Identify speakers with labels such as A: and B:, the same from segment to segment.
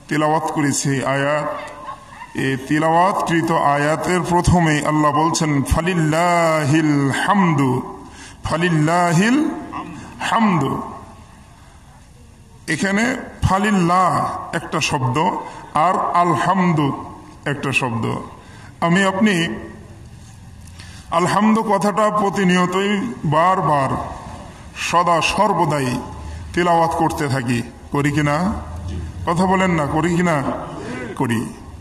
A: তিলাওয়াত করেছি আয়াত, এই তিলাওয়াতকৃত আয়াতের প্রথমে আল্লাহ বলছেন ফালিল্লাহিল হামদু, ফালিল্লাহিল হামদু। এখানে ফালিল্লাহ একটা শব্দ আর আলহামদু একটা শব্দ। আমি আপনি আলহামদু কথাটা প্রতিনিয়তই বারবার সদা সর্বদাই তিলাওয়াত করতে থাকি, করি কিনা? কথা বলেন না, করি কিনা? করি।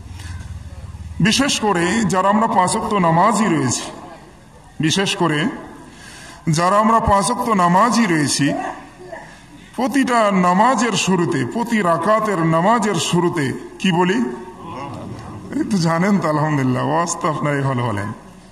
A: বিশেষ করে যারা আমরা 5 ওয়াক্ত নামাজি রয়েছি, বিশেষ করে যারা আমরা 5 ওয়াক্ত নামাজি রয়েছি, প্রতিটা নামাজের শুরুতে, প্রতি রাকাতের নামাজের শুরুতে কি বলি? এই তো জানেন তো, আলহামদুলিল্লাহ, ওয়াজ তো আপনারাই ভালো বলেন।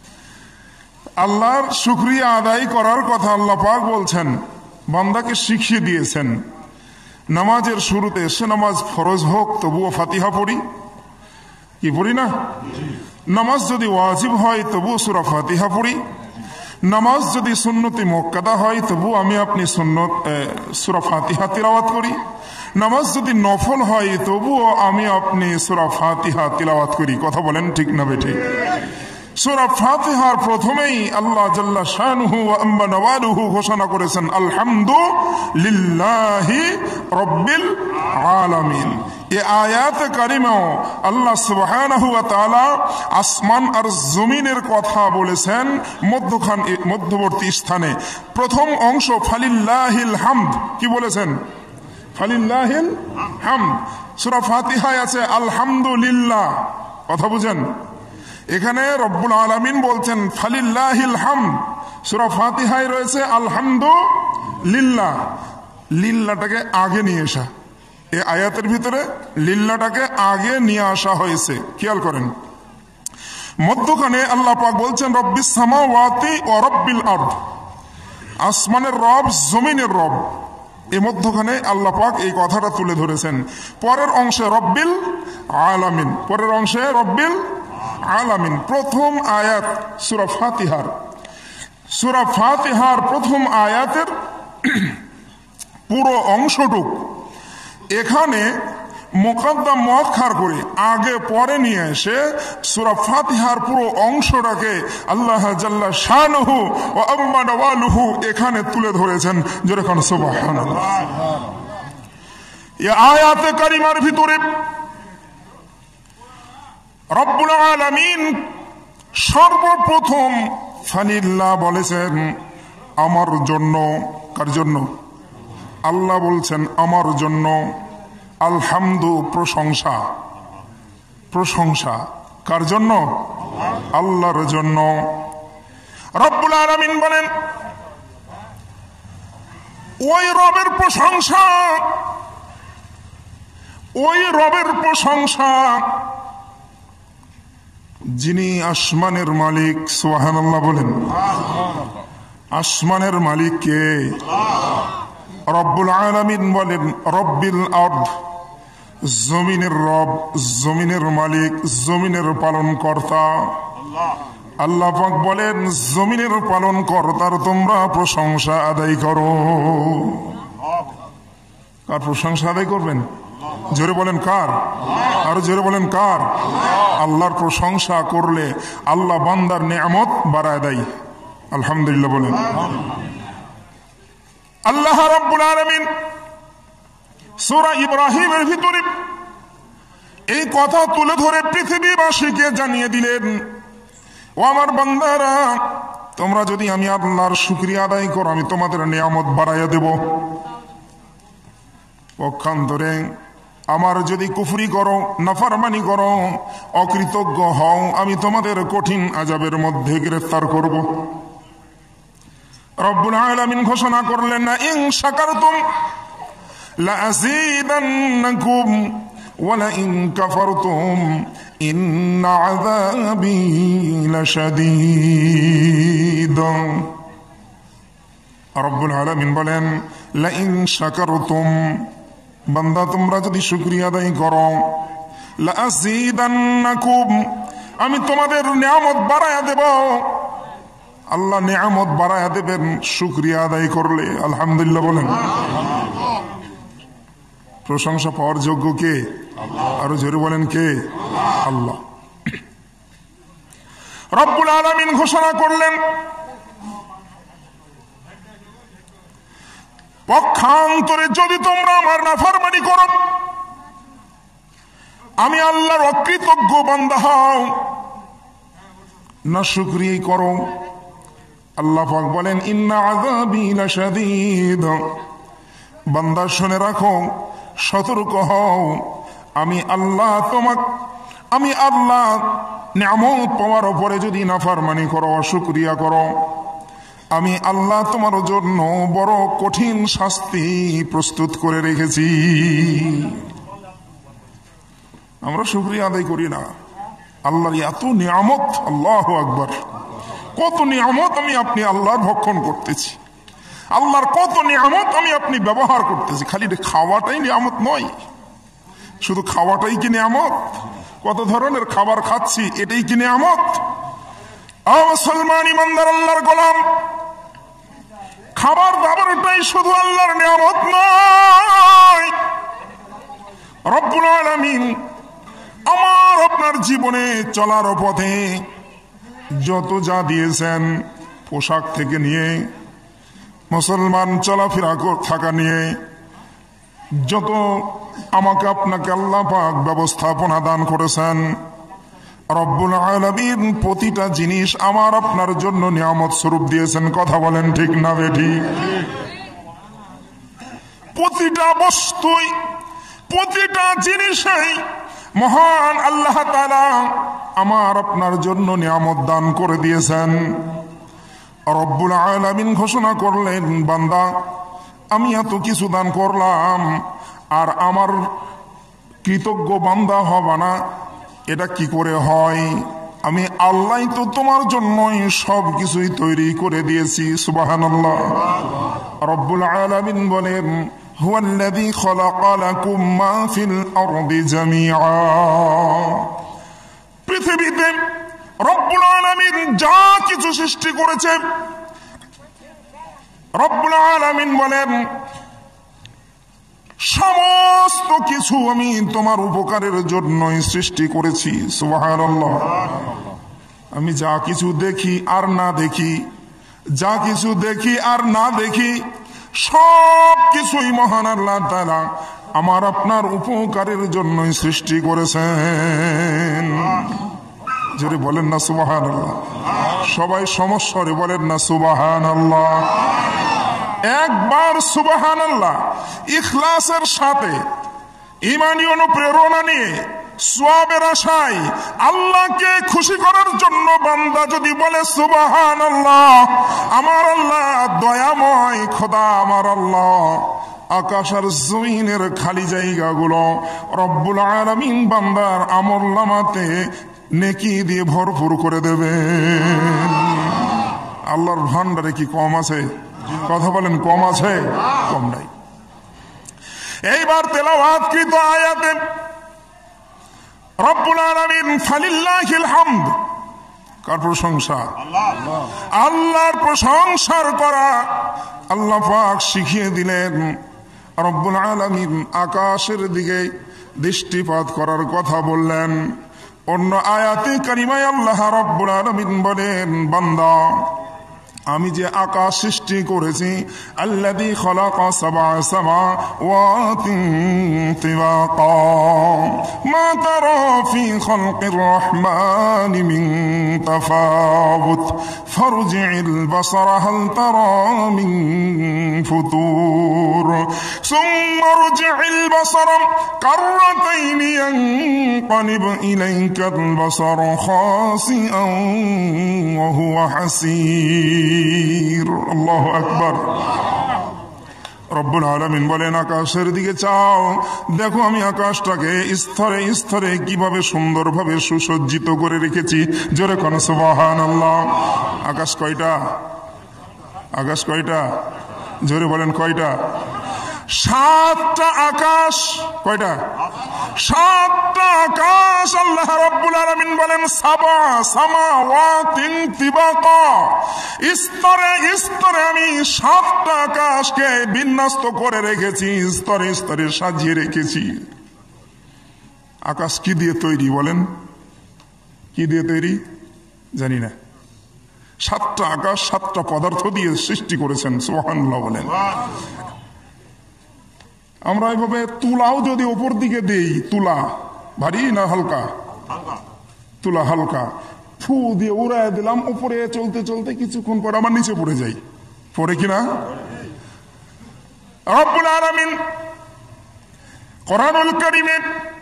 A: আল্লাহর শুকরিয়া আদায় করার কথা আল্লাহ পাক বলছেন, বান্দাকে শিখিয়ে দিয়েছেন। নামাজের শুরুতে, সে নামাজ ফরজ হোক তবুও ফাতিহা পড়ি, কি পড়ি না? নামাজ যদি ওয়াজিব হয় তবুও সূরা ফাতিহা পড়ি। নামাজ যদি সুন্নতি মুআক্কাদা হয় তবু আমি আপনি সূরা ফাতিহা তিলাওয়াত করি। নামাজ যদি নফল হয় তবুও আমি আপনি সূরা ফাতিহা তিলাওয়াত করি। কথা বলেন ঠিক না বেঠিক? সূরা ফাতিহার প্রথমেই আল্লাহ জাল্লা শানুহু ওয়া আম্মা নওয়ালুহু ঘোষণা করেছেন আলহামদুলিল্লাহি রাব্বিল আলামিন। এই আয়াতে কারিমাও আল্লাহ সুবহানাহু ওয়া তাআলা আসমান আর জমিনের কথা বলেছেন মধ্যবর্তী স্থানে। প্রথম অংশ ফালিল্লাহিল হামদ, কি বলেছেন? ফালিল্লাহিল হামদ। সূরা ফাতিহায় আছে আলহামদুলিল্লাহ, কথা বুঝেন? এখানে রব্বুল আলামিন বলছেন ফালিল্লাহিল হামদ, সূরা ফাতিহায় রয়েছে আলহামদুলিল্লাহ। লিল্লাহটাকে আগে নিয়ে আসা, এই আয়াতের ভিতরে লিল্লাহটাকে আগে নিয়ে আসা হয়েছে, খেয়াল করেন। মধ্যখানে আল্লাহ পাক বলছেন রব্বিস সামাওয়াতি ওয়া রব্বিল আরদ, আসমানের রব, জমিনের রব। এই মধ্যখানে আল্লাহ পাক এই কথাটা তুলে ধরেছেন। পরের অংশে রব্বিল আলামিন, পরের অংশে রব্বিল আলামিন। প্রথম আয়াত সূরা ফাতিহার, সূরা ফাতিহার প্রথম আয়াতের পুরো অংশটুক এখানে মুকদ্দম মুআক্খার করে আগে পরে নিয়ে এসে সূরা ফাতিহার পুরো অংশটাকে আল্লাহ জাল্লা শানুহু ওয়া আম্মা নওয়ালুহু এখানে তুলে ধরেছেন। যেরকম সুবহানাল্লাহ। এই আয়াতে কারিমার ভিতরে রব্বুল আলামিন সর্বপ্রথম ফালিল্লাহ বলেছেন আমার জন্য। কার জন্য? আল্লাহ বলছেন আমার জন্য। আলহামদু প্রশংসা, প্রশংসা কার জন্য? আল্লাহর জন্য। রব্বুল আলামিন বলেন ওই রবের প্রশংসা, ওই রবের প্রশংসা যিনি আসমানের মালিক। সুবহানাল্লাহ বলেন। আসমানের মালিক কে? রব্বুল আলামিন বলেন রব্বিল আরদ, জমিনের রব, জমিনের মালিক, জমিনের পালন কর্তা। আল্লাহ পাক বলেন জমিনের পালন কর্তার তোমরা প্রশংসা আদায় করো। কার প্রশংসা আদায় করবেন? জোরে বলেন কার? আর জোরে বলেন কার? আল্লাহর প্রশংসা করলে আল্লাহ বান্দার নিয়ামত বাড়ায় দেয়। আলহামদুলিল্লাহ বলেন। আল্লাহ রাব্বুল আলামিন সূরা ইব্রাহিমের ভিতরে এই কথা তুলে ধরে পৃথিবীবাসীকে জানিয়ে দিলেন ও আমার বান্দারা, তোমরা যদি আমি আল্লাহর শুকরিয়া আদায় করো আমি তোমাদের নিয়ামত বাড়াইয়া দেব। পক্ষান্তরে আমার যদি কুফরি করো, নাফরমানি করো, অকৃতজ্ঞ হও, আমি তোমাদের কঠিন আযাবের মধ্যে গ্রেফতার করব। রব্বুল আলামিন ঘোষণা করলেন না ইন শাকারতুম লাযীদান্নাকুম ওয়া লা ইন কাফারতুম ইন্না আযাবি লাশাদীদ। রব্বুল আলামিন বলেন লা ইন শাকারতুম, বান্দা তোমরা যদি শুকরিয়া আদায় করো, লাযীদান্নাকুম, আমি তোমাদের নিয়ামত বাড়ায়া দেব। আল্লাহ নিয়ামত বাড়ায়া দেবেন শুকরিয়া আদায় করলে। আলহামদুলিল্লাহ বলেন। প্রশংসা পাওয়ার যোগ্য কে? আরো জোরে বলেন কে? আল্লাহ। রব্বুল আলামিন ঘোষণা করলেন, পক্ষান্তরে যদি তোমরা আমার নাফরমানি করো, আমি আল্লাহর অকৃতজ্ঞ বান্দা হও, না শুকরিয়া করো, আল্লাহ পাক বলেন ইন্না আযাবি লাশাদীদ, বান্দা শুনে রাখো, সতর্ক হও, আমি আল্লাহ নিয়ামত পাওয়ার উপরে যদি নাফরমানি করো, অশুকরিয়া করো, আমি আল্লাহ তোমার জন্য বড় কঠিন শাস্তি প্রস্তুত করে রেখেছি। আমরা শুকরিয়া আদায় করি না। আল্লাহর এত নিয়ামত, আল্লাহু আকবার, কত নিয়ামত আমি আপনি আল্লাহর ভক্ষণ করতেছি, আল্লাহর কত নিয়ামত আমি আপনি ব্যবহার করতেছি। খালি খাওয়াটাই নিয়ামত নয়, শুধু খাওয়াটাই কি নিয়ামত? কত ধরনের খাবার খাচ্ছি, এটাই কি নিয়ামত? মুসলমান ইমানদার আল্লাহর গোলাম, খাবার দাবারটাই শুধু আল্লাহর নিয়ামত নয়। রব্বুল আলামিন আমার আপনার জীবনে চলার পথে যত যা দিয়েছেন, পোশাক থেকে নিয়ে মুসলমান চলাফেরা থাকা নিয়ে যত আমাকে আপনাকে আল্লাহ পাক ব্যবস্থাপনা দান করেছেন, রব্বুল আলামিন প্রতিটা জিনিস আমার আপনার জন্য নিয়ামত স্বরূপ দিয়েছেন। কথা বলেন ঠিক না বেঠিক? প্রতিটা বস্তুই, প্রতিটা জিনিসই মহান আল্লাহ তাআলা আমার আপনার জন্য নিয়ামত দান করে দিয়েছেন। রব্বুল আলামিন ঘোষণা করলেন, বান্দা আমি এত কিছু দান করলাম আর আমার কৃতজ্ঞ বান্দা হবা না, এটা কি করে হয়? আমি আল্লাহ তো তোমার জন্যই সব কিছুই তৈরি করে দিয়েছি। সুবহানাল্লাহ। রব্বুল আলামিন বলেন, হুয়াল্লাযী খালাকা লাকুম মা ফিল আরদি জামিআ, পৃথিবীতে রব্বুল আলামিন যা কিছু সৃষ্টি করেছে, রব্বুল আলামিন বলেন সমস্ত কিছু আমি তোমার উপকারের জন্যই সৃষ্টি করেছি। সুবহানাল্লাহ। আমি যা কিছু দেখি আর না দেখি, যা কিছু দেখি আর না দেখি, সব কিছুই মহান আল্লাহ তাআলা আমার আপনার উপকারের জন্যই সৃষ্টি করেছেন। জোরে বলেন না সুবহানাল্লাহ। সবাই সমস্বরে বলেন না সুবহানাল্লাহ। একবার সুবহানাল্লাহ ইখলাসের সাথে, ঈমানী অনুপ্রেরণা নিয়ে, সওয়াবের আশায়, আল্লাহকে খুশি করার জন্য বান্দা যদি বলে সুবহানাল্লাহ, আমার আল্লাহ দয়াময় খোদা, আমার আল্লাহ আকাশ আর জমিনের খালি জায়গাগুলো রব্বুল আলামিন বান্দার আমলনামাতে নেকি দিয়ে ভরপুর করে দেবেন। আল্লাহর ভান্ডারে কি কম আছে? কথা বলেন, কম আছে? কম নাই। এইবার তেলাওয়াতকৃত আয়াতে রব্বুল আলামিন ফালিল্লাহিল হামদ, কার প্রশংসা? আল্লাহর প্রশংসার করা আল্লাহ পাক শিখিয়ে দিলেন। রব্বুল আলামিন আকাশের দিকে দৃষ্টিপাত করার কথা বললেন। অন্য আয়াতে কারিমায় আল্লাহ রব্বুল আলামিন বলেন, বান্দা আমি যে আকাশ সৃষ্টি করেছি, আল্লাযী খালাকা সাবআ সামাওয়াতিন তিবাকা মা তারা ফি খালকির রহমানি মিন তাফাউত ফারজি'ল বাসারা হাল তারা মিন ফুতুর সুম্মা রজি'ল বাসারা কাররাতাইন ইয়ানকালিব ইলাইকাল বাসারু খাসিআন ওয়া হুয়া হাসীর। আল্লাহু আকবার। রব্বুল আলামিন বলেন, আকাশের দিকে চাও, দেখো আমি আকাশটাকে স্তরে স্তরে কিভাবে সুন্দরভাবে সুসজ্জিত করে রেখেছি। জোরে কোন সুবহানাল্লাহ। আকাশ কয়টা? আকাশ কয়টা? জোরে বলেন কয়টা? 7টা আকাশ। কয়টা? 7টা আকাশ। আল্লাহ রাব্বুল আলামিন বলেন সাবা সামাওয়াতিন তিবাকা, স্তরে স্তরে আমি 7টা আকাশকে বিন্যস্ত করে রেখেছি, স্তরে স্তরে সাজিয়ে রেখেছি। আকাশ কি দিয়ে তৈরি বলেন? কি দিয়ে তৈরি জানি না। 7টা আকাশ 7টা পদার্থ দিয়ে সৃষ্টি করেছেন, সুবহানাল্লাহ বলেন। আমরা এভাবে তুলাও যদি উপর দিকে দেই, তুলা ভারী না হালকা? তুলা হালকা, ফু দিয়ে উড়ায় দিলাম, উপরে চলতে চলতে কিছুক্ষণ পর আমার নিচে পড়ে যাই, পড়ে কিনা? রব্বুল আলামিন কোরআনুল কারীমে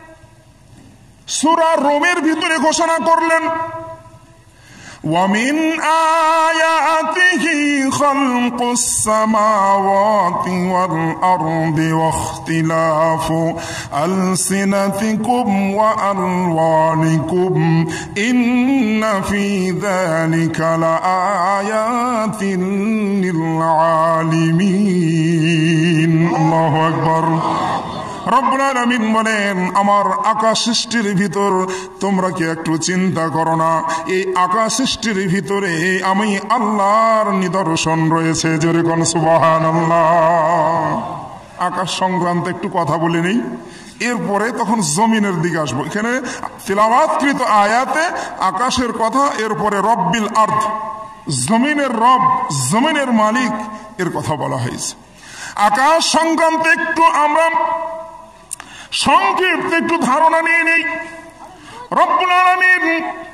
A: সূরা রুমের ভিতরে ঘোষণা করলেন, وَمِنْ آيَاتِهِ خَلْقُ السَّمَاوَاتِ وَالْأَرْضِ وَاخْتِلَافُ أَلْسِنَتِكُمْ وَأَلْوَانِكُمْ إِنَّ فِي ذَلِكَ لَآيَاتٍ لِلْعَالِمِينَ الله أكبر। রব্বুল আলামিন বলেন, আমার আকাশ সৃষ্টির ভিতর তোমরা কি একটু চিন্তা করো না? এই আকাশ সৃষ্টির ভিতরে আমি আল্লাহর নিদর্শন রয়েছে। জোরে কোন সুবহানাল্লাহ। আকাশ সংক্রান্ত একটু কথা বলে নেই, এরপরে তখন জমিনের দিকে আসবো। এখানে তিলাওয়াতকৃত আয়াতে আকাশের কথা, এরপরে রব্বিল আরদ, জমিনের রব, জমিনের মালিক এর কথা বলা হয়েছে। আকাশ সংক্রান্ত একটু আমরা সংক্ষিপ্ত একটু ধারণা নিয়ে নেই। রব্বুল আলামিন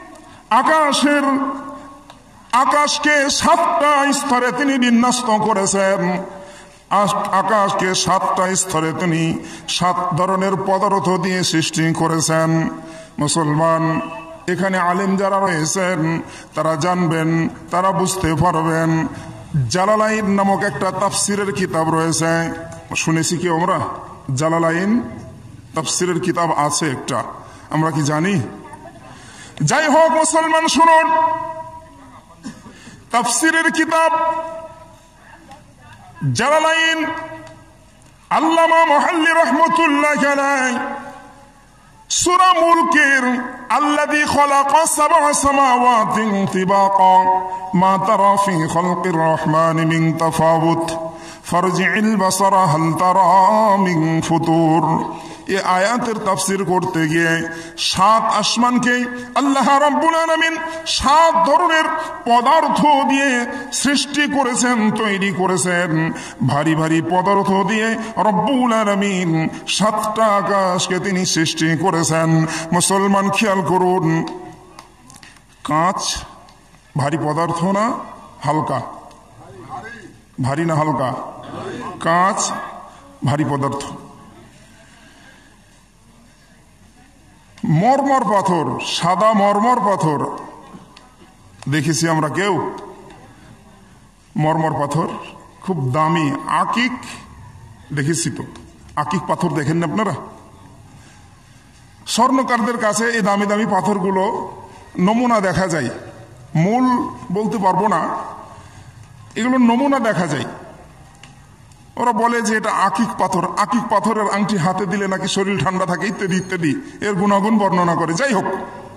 A: আকাশকে 7টা স্তরে তিনি বিন্যস্ত করেছেন। আকাশকে 7টা স্তরে তিনি 7 ধরনের পদার্থ দিয়ে সৃষ্টি করেছেন। মুসলমান এখানে আলেম যারা রয়েছেন তারা জানবেন, তারা বুঝতে পারবেন। জালালাইন নামক একটা তাফসিরের কিতাব রয়েছে, শুনেছি কি আমরা? জালালাইন তাফসিরের কিতাব আছে একটা, আমরা কি জানি? যাই হোক মুসলমান শুনুন, তাফসিরের কিতাব জালালাইন আল্লামা মুহাল্লি রাহমাতুল্লাহি আলাইহি সূরা মুলকের আল্লাযী খালাকা সাবআ সামাওয়াতিন তিবাকা মা তারা ফি খালকির রহমানি মিন তাফাউত ফারজি'ল বাসারা হাল তারা মিন ফুতুর। এই আয়াতের তাফসীর করতে গিয়ে 7 আসমানকে আল্লাহ রাব্বুল আলামিন 7 ধরনের পদার্থ দিয়ে সৃষ্টি করেছেন, তৈরি করেছেন। ভারী ভারী পদার্থ দিয়ে রব্বুল আলামিন 7টা আকাশকে তিনি সৃষ্টি করেছেন। মুসলমান খেয়াল করুন, কাঁচ ভারী পদার্থ না হালকা? ভারী না হালকা? কাঁচ ভারী পদার্থ। মরমর পাথর, সাদা মরমর পাথর দেখেছি আমরা কেউ? মরমর পাথর খুব দামি। আকিক দেখেছি তো? আকিক পাথর দেখেন না আপনারা? স্বর্ণকারদের কাছে এই দামি দামি পাথরগুলো নমুনা দেখা যায়, মূল বলতে পারবো না, এগুলো নমুনা দেখা যায়। ওরা বলে যে এটা আকিক পাথর, আকিক পাথরের আংটি হাতে দিলে নাকি শরীর ঠান্ডা থাকে, ইত্যাদি ইত্যাদি এর গুণাগুণ বর্ণনা করে। যাই হোক,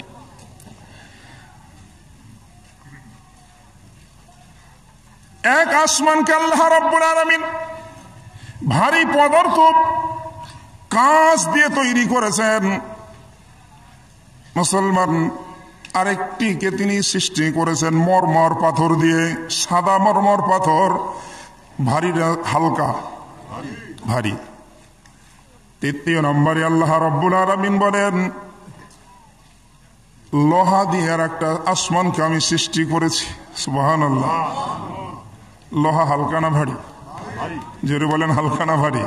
A: এক আসমানকে আল্লাহ রাব্বুল আলামিন ভারী পদার্থ কাঁচ দিয়ে তৈরি করেছেন। মুসলমান আরেকটিকে তিনি সৃষ্টি করেছেন মরমর পাথর দিয়ে, সাদা মরমর পাথর, ভারী হালকা ভারী। 3 নম্বরে আল্লাহ রাব্বুল আলামিন বলেন, লোহা দিয়ে আর একটা আসমানকে আমি সৃষ্টি করেছি। সুবহানাল্লাহ। লোহা হালকা না ভারী? জোরে বলেন, হালকা না ভারী?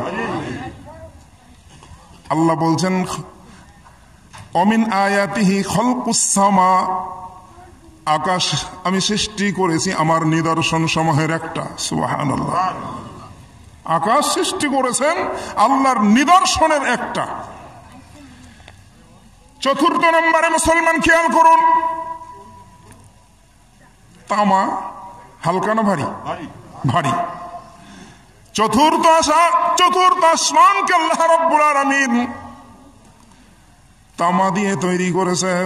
A: আল্লাহ বলছেন, অমিন আয়াতিহি খালকুস সামা, আকাশ আমি সৃষ্টি করেছি আমার নিদর্শন সমূহের একটা। সুবহানাল্লাহ। আকাশ সৃষ্টি করেছেন আল্লাহর নিদর্শনের একটা। 4 নম্বরে মুসলমান খেয়াল করুন, তামা হালকা না ভারী? ভারী। চতুর্থ আসমানকে আল্লাহ রাব্বুল আলামিন তামা দিয়ে তৈরি করেছেন।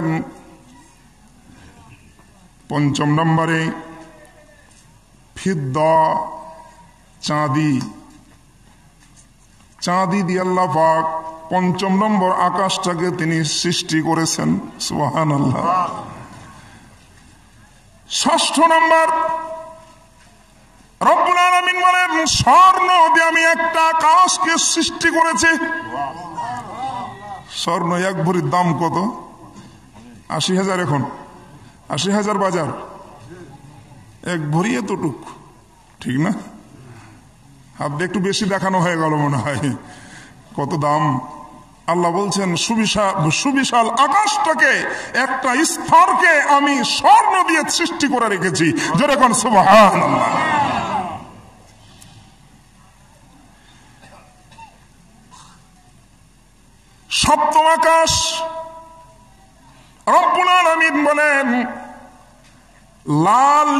A: 5 নম্বরে ফিদ্দা, চাঁদি দিয়ে আল্লাহ পাক পঞ্চম নম্বর আকাশটাকে তিনি সৃষ্টি করেছেন। সুবহানাল্লাহ। ষষ্ঠ নম্বর রব্বুল আলামিন বলেন, স্বর্ণ দিয়ে আমি একটা আকাশকে সৃষ্টি করেছি। স্বর্ণ এক ভরির দাম কত? ৮০,০০০। এখন ৮০,০০০ বাজার, এক ভরি এতটুক, ঠিক না? আপনি একটু বেশি দেখানো হয়ে গেল মনে হয়। কত দাম! আল্লাহ বলছেন সুবিশাল আকাশটাকে, একটা স্তরকে আমি স্বর্ণ দিয়ে সৃষ্টি করে রেখেছি। জোরে কোন সুবহানাল্লাহ। সপ্তম আকাশ রব্বুল আলামিন বলেন, লাল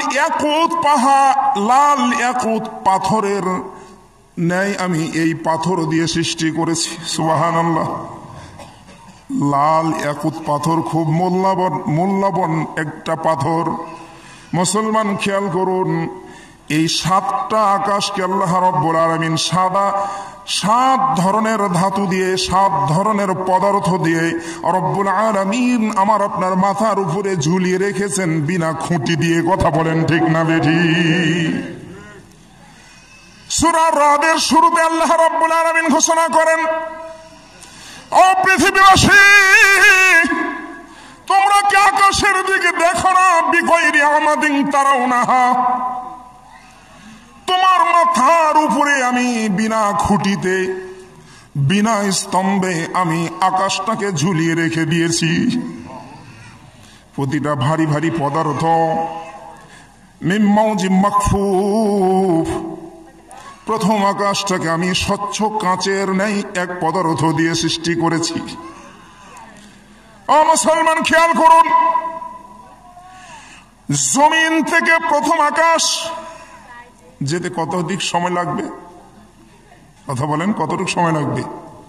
A: ইয়াকুত পাথরের ন্যায় আমি এই পাথর দিয়ে সৃষ্টি করেছি। সুবহানাল্লাহ। লাল ইয়াকুত পাথর খুব মূল্যবান একটা পাথর। মুসলমান খেয়াল করুন, এই 7টা আকাশকে আল্লাহ রাব্বুল আলামিন 7 ধরনের ধাতু দিয়ে, 7 ধরনের পদার্থ দিয়ে রব্বুল আলামিন আমার আপনার মাথার উপরে ঝুলিয়ে রেখেছেন বিনা খুঁটি দিয়ে। কথা বলেন ঠিক না বেঠিক? সূরা রাদের শুরুতে আল্লাহ রাব্বুল আলামিন ঘোষণা করেন, ও পৃথিবীবাসী, তোমরা কি আকাশের দিকে দেখো না? বিগয়রি আমাদিন তারাউনাহা, তোমার মাথার উপরে আমি বিনা খুঁটিতে, বিনা স্তম্ভে আমি আকাশটাকে ঝুলিয়ে রেখে দিয়েছি। প্রতিটা ভারী ভারী পদার্থ মিন মাউজিম মাকফুফ। প্রথম আকাশটাকে আমি স্বচ্ছ কাঁচের ন্যায় এক পদার্থ দিয়ে সৃষ্টি করেছি। ও মুসলমান খেয়াল করুন, জমিন থেকে প্রথম আকাশ যেতে কতদিক সময় লাগবে? কথা বলেন, কতটুকু সময় লাগবে?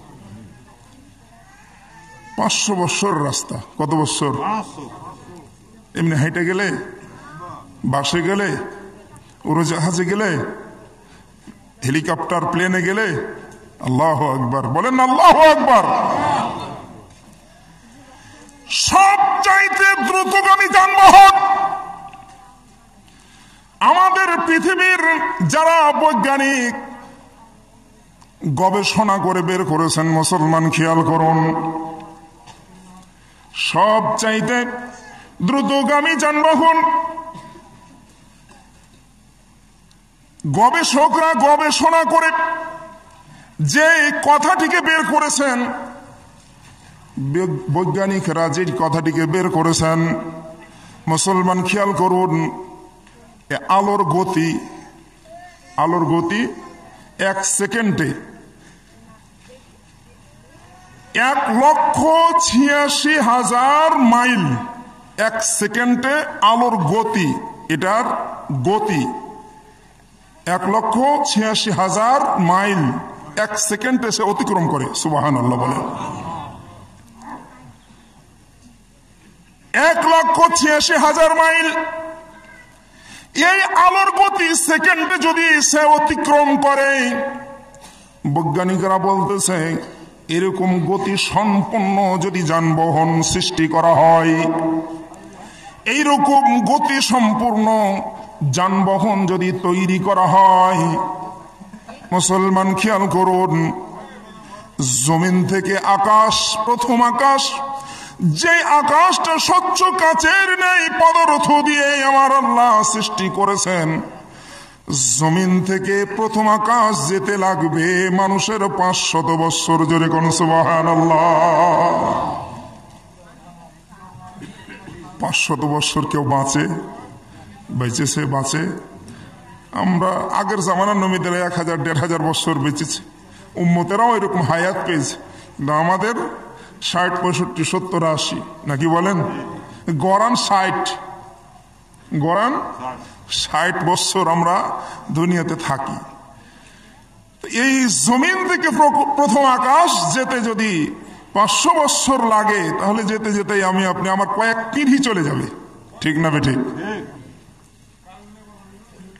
A: 500 বছর রাস্তা। কত বছর? এমনি হাইটে গেলে, বাসে গেলে, উড়োজাহাজে গেলে, হেলিকপ্টার প্লেনে গেলে। আল্লাহু আকবার বলেন না, আল্লাহু আকবার। সবচাইতে দ্রুতগামী যানবাহন আমাদের পৃথিবীর যারা বৈজ্ঞানিক গবেষণা করে বের করেছেন, মুসলমান খেয়াল করুন, সবচাইতে দ্রুতগামী যানবাহন গবেষকরা গবেষণা করে যে কথাটিকে বের করেছেন, বৈজ্ঞানিকরা যে কথাটিকে বের করেছেন, মুসলমান খেয়াল করুন, আলোর গতি 1 সেকেন্ডে 1,86,000 মাইল। 1 সেকেন্ডে আলোর গতি, এটার গতি 1,86,000 মাইল 1 সেকেন্ডে সে অতিক্রম করে। সুবহানাল্লাহ বলেন। 1,86,000 মাইল এই আলোর গতি সেকেন্ডে যদি সে অতিক্রম করে, বৈজ্ঞানিকরা বলতেছে এরকম গতি সম্পন্ন যদি যানবাহন সৃষ্টি করা হয়, এইরকম গতি সম্পূর্ণ যানবাহন যদি তৈরি করা হয়, মুসলমান খেয়াল করুন, জমিন থেকে আকাশ, প্রথম আকাশ, যে আকাশটা স্বচ্ছ কাচের নেই পদার্থ দিয়ে আমার আল্লাহ সৃষ্টি করেছেন, জমিন থেকে প্রথম আকাশ যেতে লাগবে মানুষের 500 বছর। জোরে কোন সুবহানাল্লাহ। 500 বছর কেউ বেঁচেছে? আমরা আগের জামানার নবীদের 1000-1500 বছর বেঁচেছে, উম্মতেরাও এরকম হায়াত পেয়েছে। কিন্তু আমাদের 60, 65, 70, 80 নাকি বলেন? গড়ান 60 বছর আমরা দুনিয়াতে থাকি। এই জমিন থেকে প্রথম আকাশ যেতে যদি 500 বছর লাগে, তাহলে যেতে যেতে আপনি আমার কয়েক পিঢ়ি চলে যাবে। ঠিক না বেঠিক?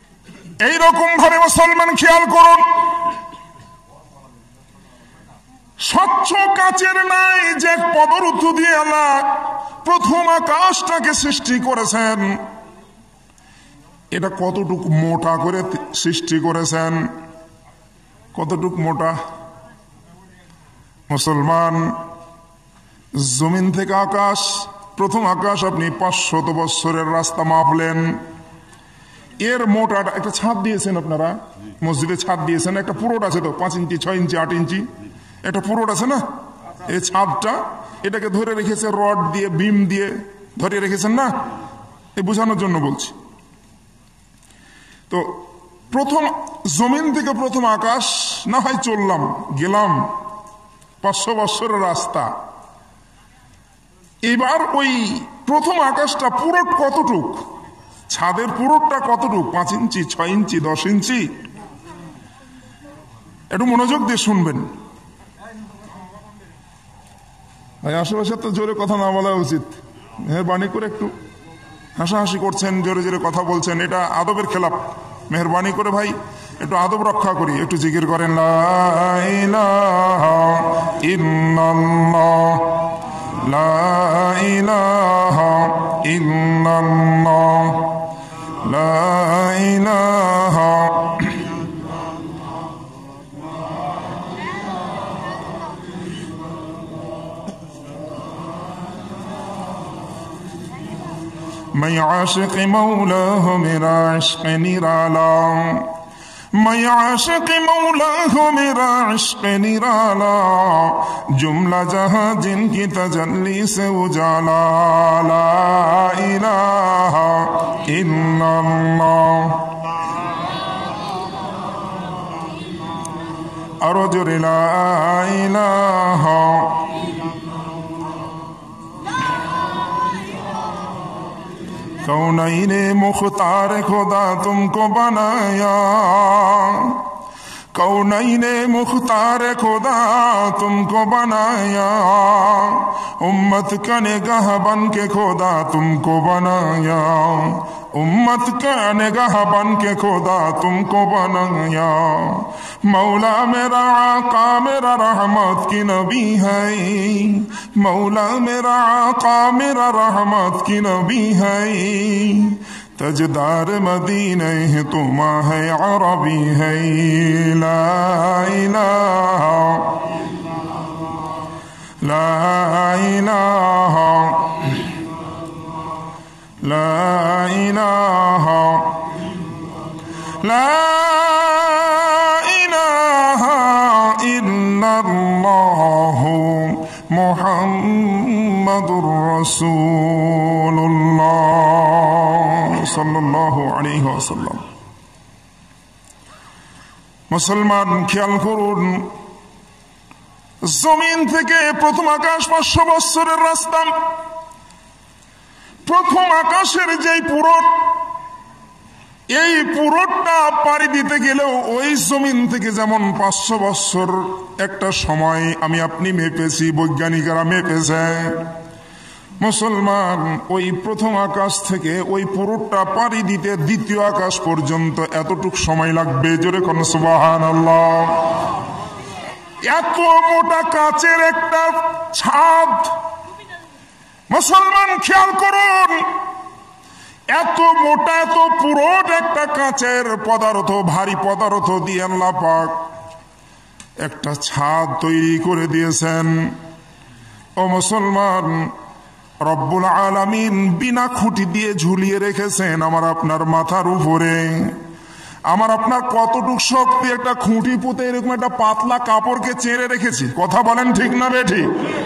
A: এইরকম ভাবে মুসলমান খেয়াল করুন, স্বচ্ছ কাচের নাই যে পদার্থ দিয়ে আল্লাহ প্রথম আকাশটাকে সৃষ্টি করেছেন, এটা কতটুকু মোটা করে সৃষ্টি করেছেন? কতটুক মোটা? মুসলমান, জমিন থেকে আকাশ, প্রথম আকাশ আপনি 500 বছরের রাস্তা মাপলেন, এর মোটাটা, একটা ছাদ দিয়েছেন আপনারা, মসজিদে ছাদ দিয়েছেন, একটা পুরোট আছে তো, 5 ইঞ্চি 6 ইঞ্চি 8 ইঞ্চি, একটা পুরোট আছে না? এই ছাদটা এটাকে ধরে রেখেছে রড দিয়ে, বিম দিয়ে ধরে রেখেছেন না? এই বোঝানোর জন্য বলছি। তো প্রথম জমিন থেকে প্রথম আকাশ না হয় চললাম, গেলাম 500 বছরের রাস্তা, এবার ওই প্রথম আকাশটা পুরোট কতটুক, ছাদের পুরোটটা কতটুক, 5 ইঞ্চি 6 ইঞ্চি 10 ইঞ্চি? একটু মনোযোগ দিয়ে শুনবেন ভাই, আশেপাশে তো জোরে কথা না বলা উচিত, মেহরবানি করে। একটু হাসাহাসি করছেন, জোরে জোরে কথা বলছেন, এটা আদবের খেলাপ। মেহরবানি করে ভাই একটু আদব রক্ষা করি, একটু জিকির করেন লা ইলাহা ইল্লাল্লাহ, লা ইলাহা ইল্লাল্লাহ, লা ইলাহা मैं आशिक मौला हो मेरा इश्क निराला, मैं आशिक मौला हो मेरा इश्क निराला, जुमला जहां जिनकी तजल्ली से उजाला, ला इलाहा इल्लल्लाह। और जो ला इलाहा कौनैने मुख्तार खुदा तुमको बनाया, कौनैने मुख्तार खुदा तुमको बनाया, उम्मत का निगाह बन के खुदा तुमको बनाया, उम्मत का निगाह बन के खुदा तुमको बनाया। मौला मेरा आका मेरा रहमत की नबी है, मौला मेरा आका मेरा रहमत की नबी है, तजदार मदीने है तुम है अरबी है, ला इलाहा ला इलाहा ला इलाहा ला इलाहा इल्लल्लाह मुहम्मदुर रसूलुल्लाह सल्लल्लाहु अलैहि वसल्लम। मुसलमान খেয়াল করুন, জমিন থেকে প্রথম আকাশ 500 বছরের রাস্তা, প্রথম আকাশের যেই পুরট, এই পুরটটা পাড়ি দিতে গেলেও ওই জমিন থেকে যেমন 500 বছর একটা সময় আমি আপনি মেপেছি, বৈজ্ঞানিকরা মেপেছে, মুসলমান ওই প্রথম আকাশ থেকে ওই পুরটটা পাড়ি দিতে দ্বিতীয় আকাশ পর্যন্ত এতটুক সময় লাগবে। জোরে কোন সুবহানাল্লাহ। এত মোটা কাচের একটা ছাদ, মুসলমান খেয়াল করুন, এত মোটা এত পুরোট একটা কাচের পদার্থ, ভারী পদার্থ দিয়ে আল্লাহ পাক একটা ছাদ তৈরি করে দিয়েছেন। ও মুসলমান, রব্বুল আলামিন বিনা খুঁটি দিয়ে ঝুলিয়ে রেখেছেন আমার আপনার মাথার উপরে। আমার আপনার কতটুক শক্তি, একটা খুঁটি পুঁতে এরকম একটা পাতলা কাপড়কে চেড়ে রেখেছি, কথা বলেন ঠিক না বেঠি?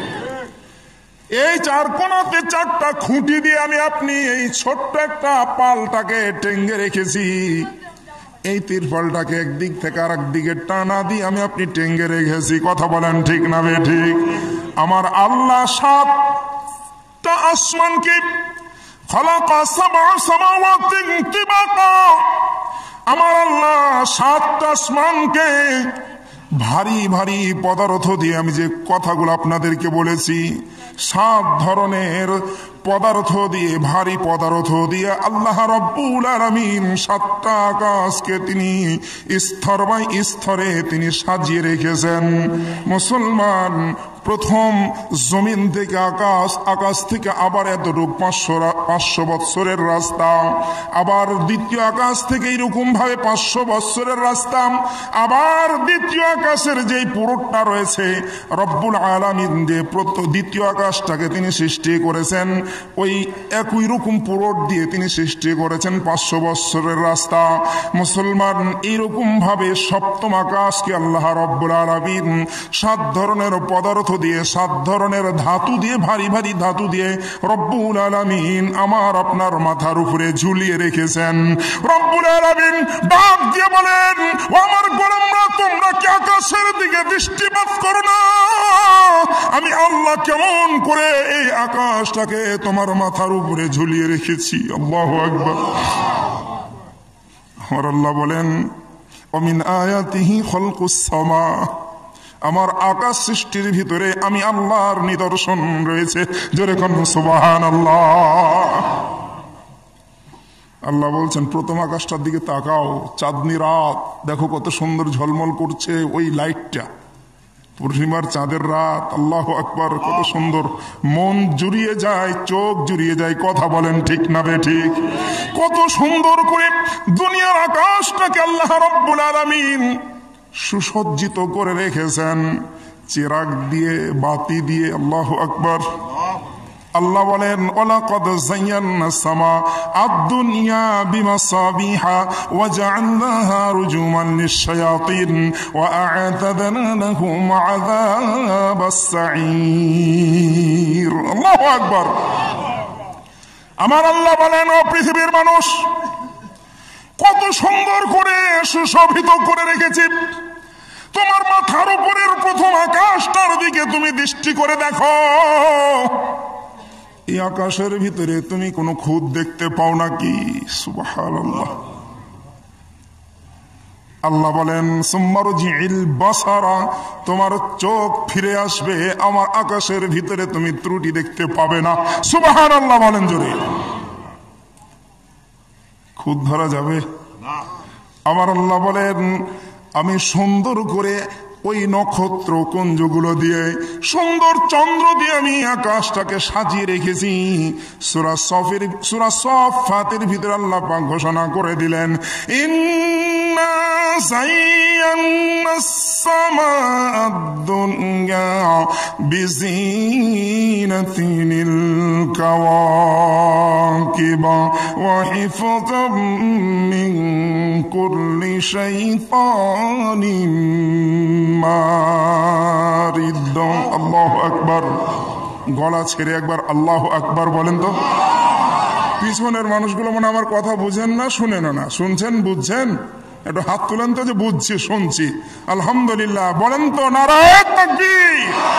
A: এই চার কোণাতে 4টা খুঁটি দিয়ে আমি আপনি এই ছোট্ট একটা পালটাকে টেঙ্গে রেখেছি। এই তিরপালটাকে একদিক থেকে আর একদিকে টানা দিয়ে আমি আপনি টেঙ্গে রেখেছি, কথা বলেন ঠিক না বেঠিক? আমার আল্লাহ 7টা আসমানকে খালাকা সাবআ সামাওয়াতিন তিবাকা, আমার আল্লাহ 7টা আসমানকে ভারী ভারী পদার্থ দিয়ে আমি যে কথাগুলো আপনাদেরকে বলেছি, 7 ধরনের পদার্থ দিয়ে, ভারী পদার্থ দিয়ে আল্লাহ রাব্বুল আলামিন 7টা আকাশকে তিনি স্তর বাই স্তরে তিনি সাজিয়ে রেখেছেন। মুসলমান, প্রথম জমিন থেকে আকাশ, আকাশ থেকে আবার এতটুকু 500 বৎসরের রাস্তা, আবার দ্বিতীয় আকাশ থেকে এরকম ভাবে 500 বৎসরের রাস্তা, আবার দ্বিতীয় আকাশের যেই পুরোটা রয়েছে রব্বুল আলামিন যে দ্বিতীয় আকাশটাকে তিনি সৃষ্টি করেছেন, ওই একই রকম পুরোট দিয়ে তিনি সৃষ্টি করেছেন 500 বৎসরের রাস্তা। মুসলমান, এইরকম ভাবে সপ্তম আকাশকে আল্লাহ রব্বুল আলামিন 7 ধরনের পদার্থ দিয়ে, 7 ধরনের ধাতু দিয়ে, ভারী ভারী ধাতু দিয়ে রব্বুল আলামিন আমার আপনার মাথার উপরে ঝুলিয়ে রেখেছেন। রব্বুল আলামিন ডাক দিয়ে বলেন, ও আমার গোলামরা, তোমরা কি আকাশের দিকে দৃষ্টিপাত করো না? আমি আল্লাহ কেমন করে এই আকাশটাকে তোমার মাথার উপরে ঝুলিয়ে রেখেছি। আল্লাহু আকবার। আমার আল্লাহ বলেন, ওমিন আয়াতিহি খালকুস সামা, আমার আকাশ সৃষ্টির ভিতরে আমি আল্লাহর নিদর্শন রয়েছে। জোরে কোন সুবহানাল্লাহ। আল্লাহ বলছেন, প্রথম আকাশটার দিকে তাকাও, চাঁদনি রাত, দেখো কত সুন্দর ঝলমল করছে ওই লাইটটা, পূর্ণিমার চাঁদের রাত। আল্লাহু আকবার, কত সুন্দর, মন জুড়িয়ে যায়, চোখ জুড়িয়ে যায়। কথা বলেন ঠিক না বেঠিক? কত সুন্দর করে দুনিয়ার আকাশটাকে আল্লাহ রাব্বুল আলামিন সুসজ্জিত করে রেখেছেন, চিরাগ দিয়ে, বাতি দিয়ে। আল্লাহু আকবার। আল্লাহ বলেন, ওয়ালাকাদ যায়্যানাস সামা আদ-দুনিয়া বিমাসাবিহা ওয়া জাআলনাহা রুজুমান লিশ-শায়াতিন ওয়া আ'তাদনা লাহুম আযাবাস সাঈর। আল্লাহু আকবার। আমার আল্লাহ বলেন, ও পৃথিবীর মানুষ, কত সুন্দর করে সুশোভিত করে রেখেছি। তোমার মাথার উপরের প্রথম আকাশটার দিকে তুমি দৃষ্টি করে দেখো, এই আকাশের ভিতরে তুমি কোনো খুঁত দেখতে পাও নাকি? সুবহানাল্লাহ। আল্লাহ বলেন, সুম্মারজি'ল বাসারা, তোমার চোখ ফিরে আসবে, আমার আকাশের ভিতরে তুমি ত্রুটি দেখতে পাবে না। সুবহানাল্লাহ বলেন জোরে। খুঁত ধরা যাবে? আমার আল্লাহ বলেন, আমি সুন্দর করে ওই নক্ষত্র কুঞ্জগুলো দিয়ে, সুন্দর চন্দ্র দিয়ে আমি আকাশটাকে সাজিয়ে রেখেছি। সূরা সাফফাতের ভিতরে আল্লাহ পাক ঘোষণা করে দিলেন, ইন্না যায়্যানাস সামা'আদ দুনিয়া বিজিনাতিল কাওয়াকিব ওয়া হিফযাম মিন কুল্লি শাইতানিন মারিদ। আল্লাহু আকবার। গলা ছেড়ে একবার আল্লাহু আকবার বলেন তো। পিছনের মানুষগুলো মনে আমার কথা বুঝেন না, শুনেন না? শুনছেন, বুঝছেন? একটু হাত তুলেন তো যে বুঝছি, শুনছি। আলহামদুলিল্লাহ বলেন তো। নারায়ে তাকবীর।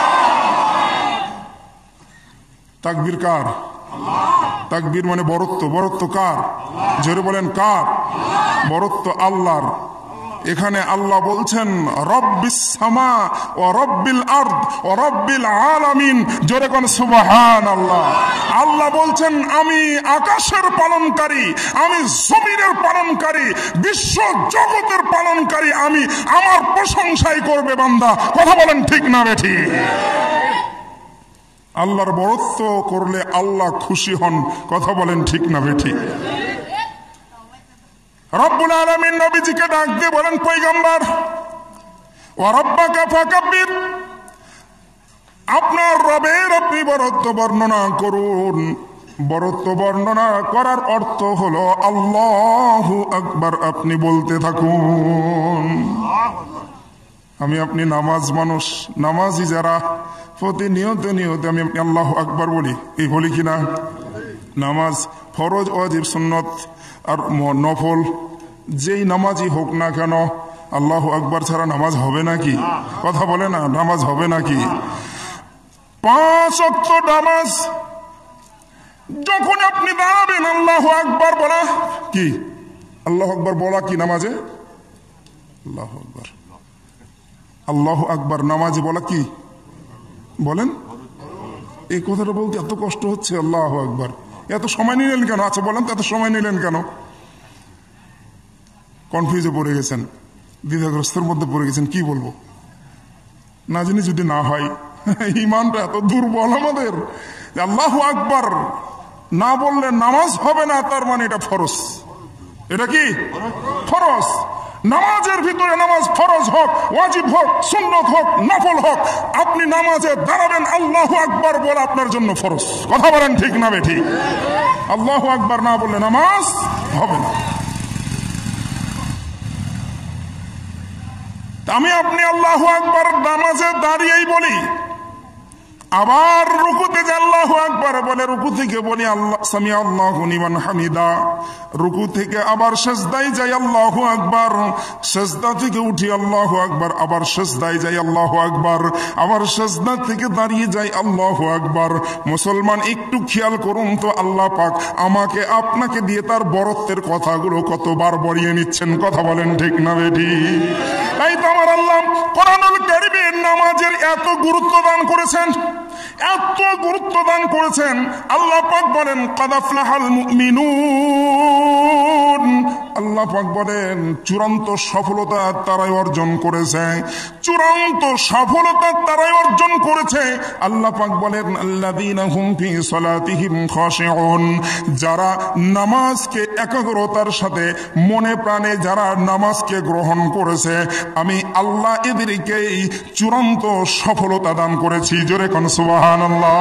A: তাকবীর কার? তাকবীর মানে বরত্ব। বরত্ব কার? জোরে বলেন কার? বরত্ব আল্লাহর। এখানে আল্লাহ বলছেন, রব্বিস সামা ওয়া রব্বিল আরদ ওয়া রব্বিল আলামিন। জোরে কোন সুবহানাল্লাহ। আল্লাহ বলছেন, আমি আকাশের পালনকারী, আমি জমিনের পালনকারী, বিশ্ব জগতের পালনকারী, আমি আমার প্রশংসাই করবে বান্দা। কথা বলেন ঠিক না বেঠিক? আল্লাহর বরত্ব করলে আল্লাহ খুশি হন। কথা বলেন ঠিক না বেঠিক? রব্বুল আলামিন নবীজিকে ডাক দিয়ে বলেন, পয়গম্বর, ওয়া রাব্বাকা ফাকাব্বির, আপনার রবের আপনি বরত্ব বর্ণনা করুন। বরত্ব বর্ণনা করার অর্থ হলো আল্লাহু আকবার, আপনি বলতে থাকুন। আমি আপনি নামাজ মানুষ, নামাজি যারা প্রতিনিয়ত আমি আপনি আল্লাহু আকবার বলি, এই বলি কিনা? নামাজ ফরজ, ওয়াজিব, সুন্নত আর নফল যেই নামাজই হোক না কেন, আল্লাহু আকবার ছাড়া নামাজ হবে নাকি? কথা বলে না, নামাজ হবে নাকি? 5 ওয়াক্ত নামাজ যখন আপনি দাঁড়াবেন, আল্লাহু আকবার বলা কি? আল্লাহু আকবার বলা কি নামাজে? আল্লাহু আকবার। আল্লাহু আকবার নামাজে বলা কি বলেন? এই কথাটা বলতে এত কষ্ট হচ্ছে। আল্লাহু আকবার, এত সময় নিলেন কেন? আচ্ছা বলেন তো, এত সময় নিলেন কেন? কনফিউজে পড়ে গেছেন, দ্বিধাগ্রস্তের মধ্যে পড়ে গেছেন, কি বলবো না জানি। যদি না হয়, ইমানটা এত দুর্বল আমাদের, আল্লাহু আকবার না বললে নামাজ হবে না, তার মানে এটা ফরজ। এটা কি ফরজ? নামাজের ভিতরে নামাজ ফরজ হোক, ওয়াজিব হোক, সুন্নত হোক, নফল হোক, আপনি নামাজে দাঁড়াবেন আল্লাহু আকবার বলে আপনার জন্য ফরজ। কথা বলেন ঠিক না বেঠিক? আল্লাহু আকবার না বললে নামাজ হবে না। আমি আপনি আল্লাহু আকবার নামাজে দাঁড়িয়েই বলি, আবার রুকুতে যে আল্লাহু আকবার বলে, রুকু থেকে বলি আল্লাহ সামি আল্লাহু লিমান হামিদা, রুকু থেকে আবার সিজদায় যাই আল্লাহু আকবার, সিজদা থেকে উঠি আল্লাহু আকবার, আবার সিজদায় যাই আল্লাহু আকবার, আবার সিজদা থেকে দাঁড়িয়ে যাই আল্লাহু আকবার। মুসলমান একটু খেয়াল করুন তো, আল্লাহ পাক আমাকে আপনাকে দিয়ে তার বরত্বের কথাগুলো কতবার বড়িয়ে নিচ্ছেন। কথা বলেন ঠিক না বেঠি? তাই তো আমার আল্লাহ কোরআনুল কারীমে নামাজের এত গুরুত্ব দান করেছেন, এত গুরুত্ব দান করেছেন। আল্লাহ পাক বলেন কাদ আফলাহাল মুমিনুন, আল্লাহ পাক বলেন চূড়ান্ত সফলতা তারাই অর্জন করেছে, চূড়ান্ত সফলতা তারাই অর্জন করেছে। আল্লাহ পাক বলেন আল্লাযীনা হুম ফি সালাতিহিম খাশিউন, যারা নামাজকে একাগ্রতার সাথে মনে প্রাণে যারা নামাজকে গ্রহণ করেছে, আমি আল্লাহ এদেরকেই চূড়ান্ত সফলতা দান করেছি। জোরে কোন সুবহানাল্লাহ।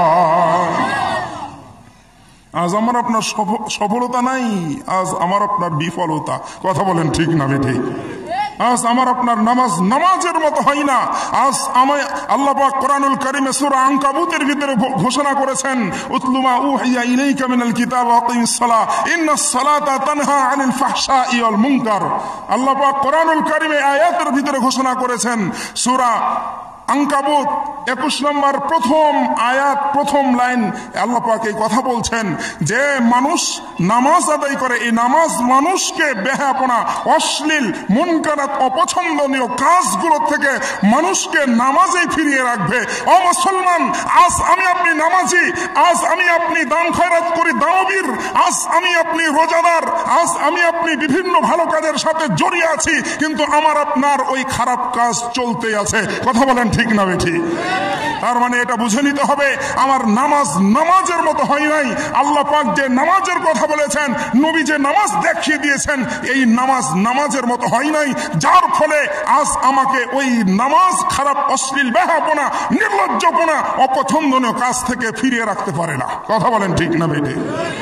A: আজ আমার আপনার সফলতা নাই, আজ আমার আপনার বিফলতা। কথা বলেন ঠিক না বেঠিক? আজ আমার আপনার নামাজের মতো হয় না। আজ আমায় আল্লাহ পাক কোরআনুল কারীমে সূরা আনকাবুতের ভিতরে ঘোষণা করেছেন উতলু মা উহিয়া ইলাইকা মিনাল কিতাব ওয়া আকিমিস সালাহ ইন্নাস সালাতা তানহা আনিল ফাহশাই ওয়াল মুনকার। আল্লাহ পাক কোরআনুল কারীমে আয়াতের ভিতরে ঘোষণা করেছেন, সূরা আনকাবুত 21 নম্বর প্রথম আয়াত প্রথম লাইন আল্লাহ পাক এই কথা বলছেন যে মানুষ নামাজ আদায় করে, এই নামাজ মানুষকে বেহায়াপনা, অশ্লীল, মুনকারাত, অপছন্দনীয় কাজগুলো থেকে মানুষকে নামাজেই ফিরিয়ে রাখবে। ও মুসলমান, আজ আমি আপনি নামাজি, আজ আমি আপনি দান খয়রাত করি, দানবীর, আজ আমি আপনি রোজাদার, আজ আমি আপনি বিভিন্ন ভালো কাজের সাথে জড়িয়ে আছি, কিন্তু আমার আপনার ওই খারাপ কাজ চলতে আছে। কথা বলেন ঠিক না বেঠিক? তার মানে এটা বুঝে নিতে হবে আমার নামাজ নামাজের মতো হয় নাই। আল্লাহ পাক যে নামাজের কথা বলেছেন, নবী যে নামাজ দেখিয়ে দিয়েছেন, এই নামাজ নামাজের মতো হয় নাই, যার ফলে আজ আমাকে ওই নামাজ খারাপ, অশ্লীল, বেহায়াপনা, নির্লজ্জপনা, অপছন্দনীয় কাজ থেকে ফিরিয়ে রাখতে পারে না। কথা বলেন ঠিক না বেঠিক?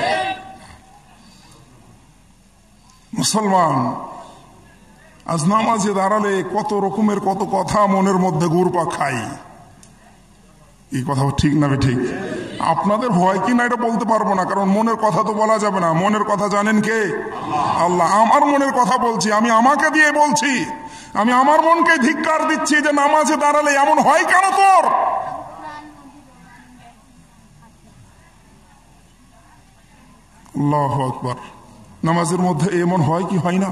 A: মুসলমান, আজ নামাজে দাঁড়ালে কত রকমের কত কথা মনের মধ্যে ঘুরপা খাই। এই কথা ঠিক না ঠিক? আপনাদের হয় কি না এটা বলতে পারবো না, কারণ মনের কথা তো বলা যাবে না। মনের কথা জানেন কে? আল্লাহ। আমার মনের কথা বলছি, আমি আমাকে দিয়ে বলছি, আমি আমার মনকে ধিক্কার দিচ্ছি যে নামাজে দাঁড়ালে এমন হয় কেন তোর? আল্লাহু আকবার। নামাজের মধ্যে এমন হয় কি হয় না?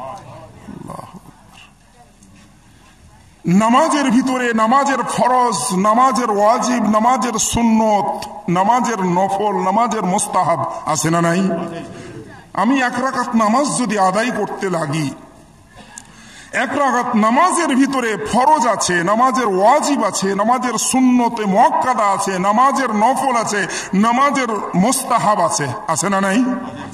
A: নামাজের ভিতরে নামাজের ফরজ, নামাজের ওয়াজিব, নামাজের সুন্নত, নামাজের নফল, নামাজের মুস্তাহাব আছে না নাই? আমি এক রাকাত নামাজ যদি আদায় করতে লাগি, এক রাকাত নামাজের ভিতরে ফরজ আছে, নামাজের ওয়াজিব আছে, নামাজের সুন্নতে মুআক্কাদা আছে, নামাজের নফল আছে, নামাজের মুস্তাহাব আছে, আছে না নাই?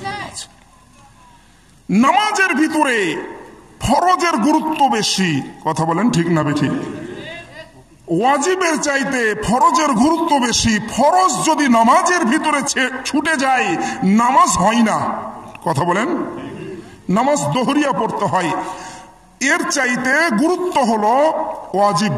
A: নামাজের ভিতরে ফরজের গুরুত্ব বেশি। কথা বলেন ঠিক না বেঠিক? ওয়াজিবের চাইতে ফরজের গুরুত্ব বেশি। ফরজ যদি নামাজের ভিতরে ছুটে যায়, নামাজ হয় না। কথা বলেন? নামাজ দোহরিয়া পড়তে হয়। এর চাইতে গুরুত্ব হলো ওয়াজিব।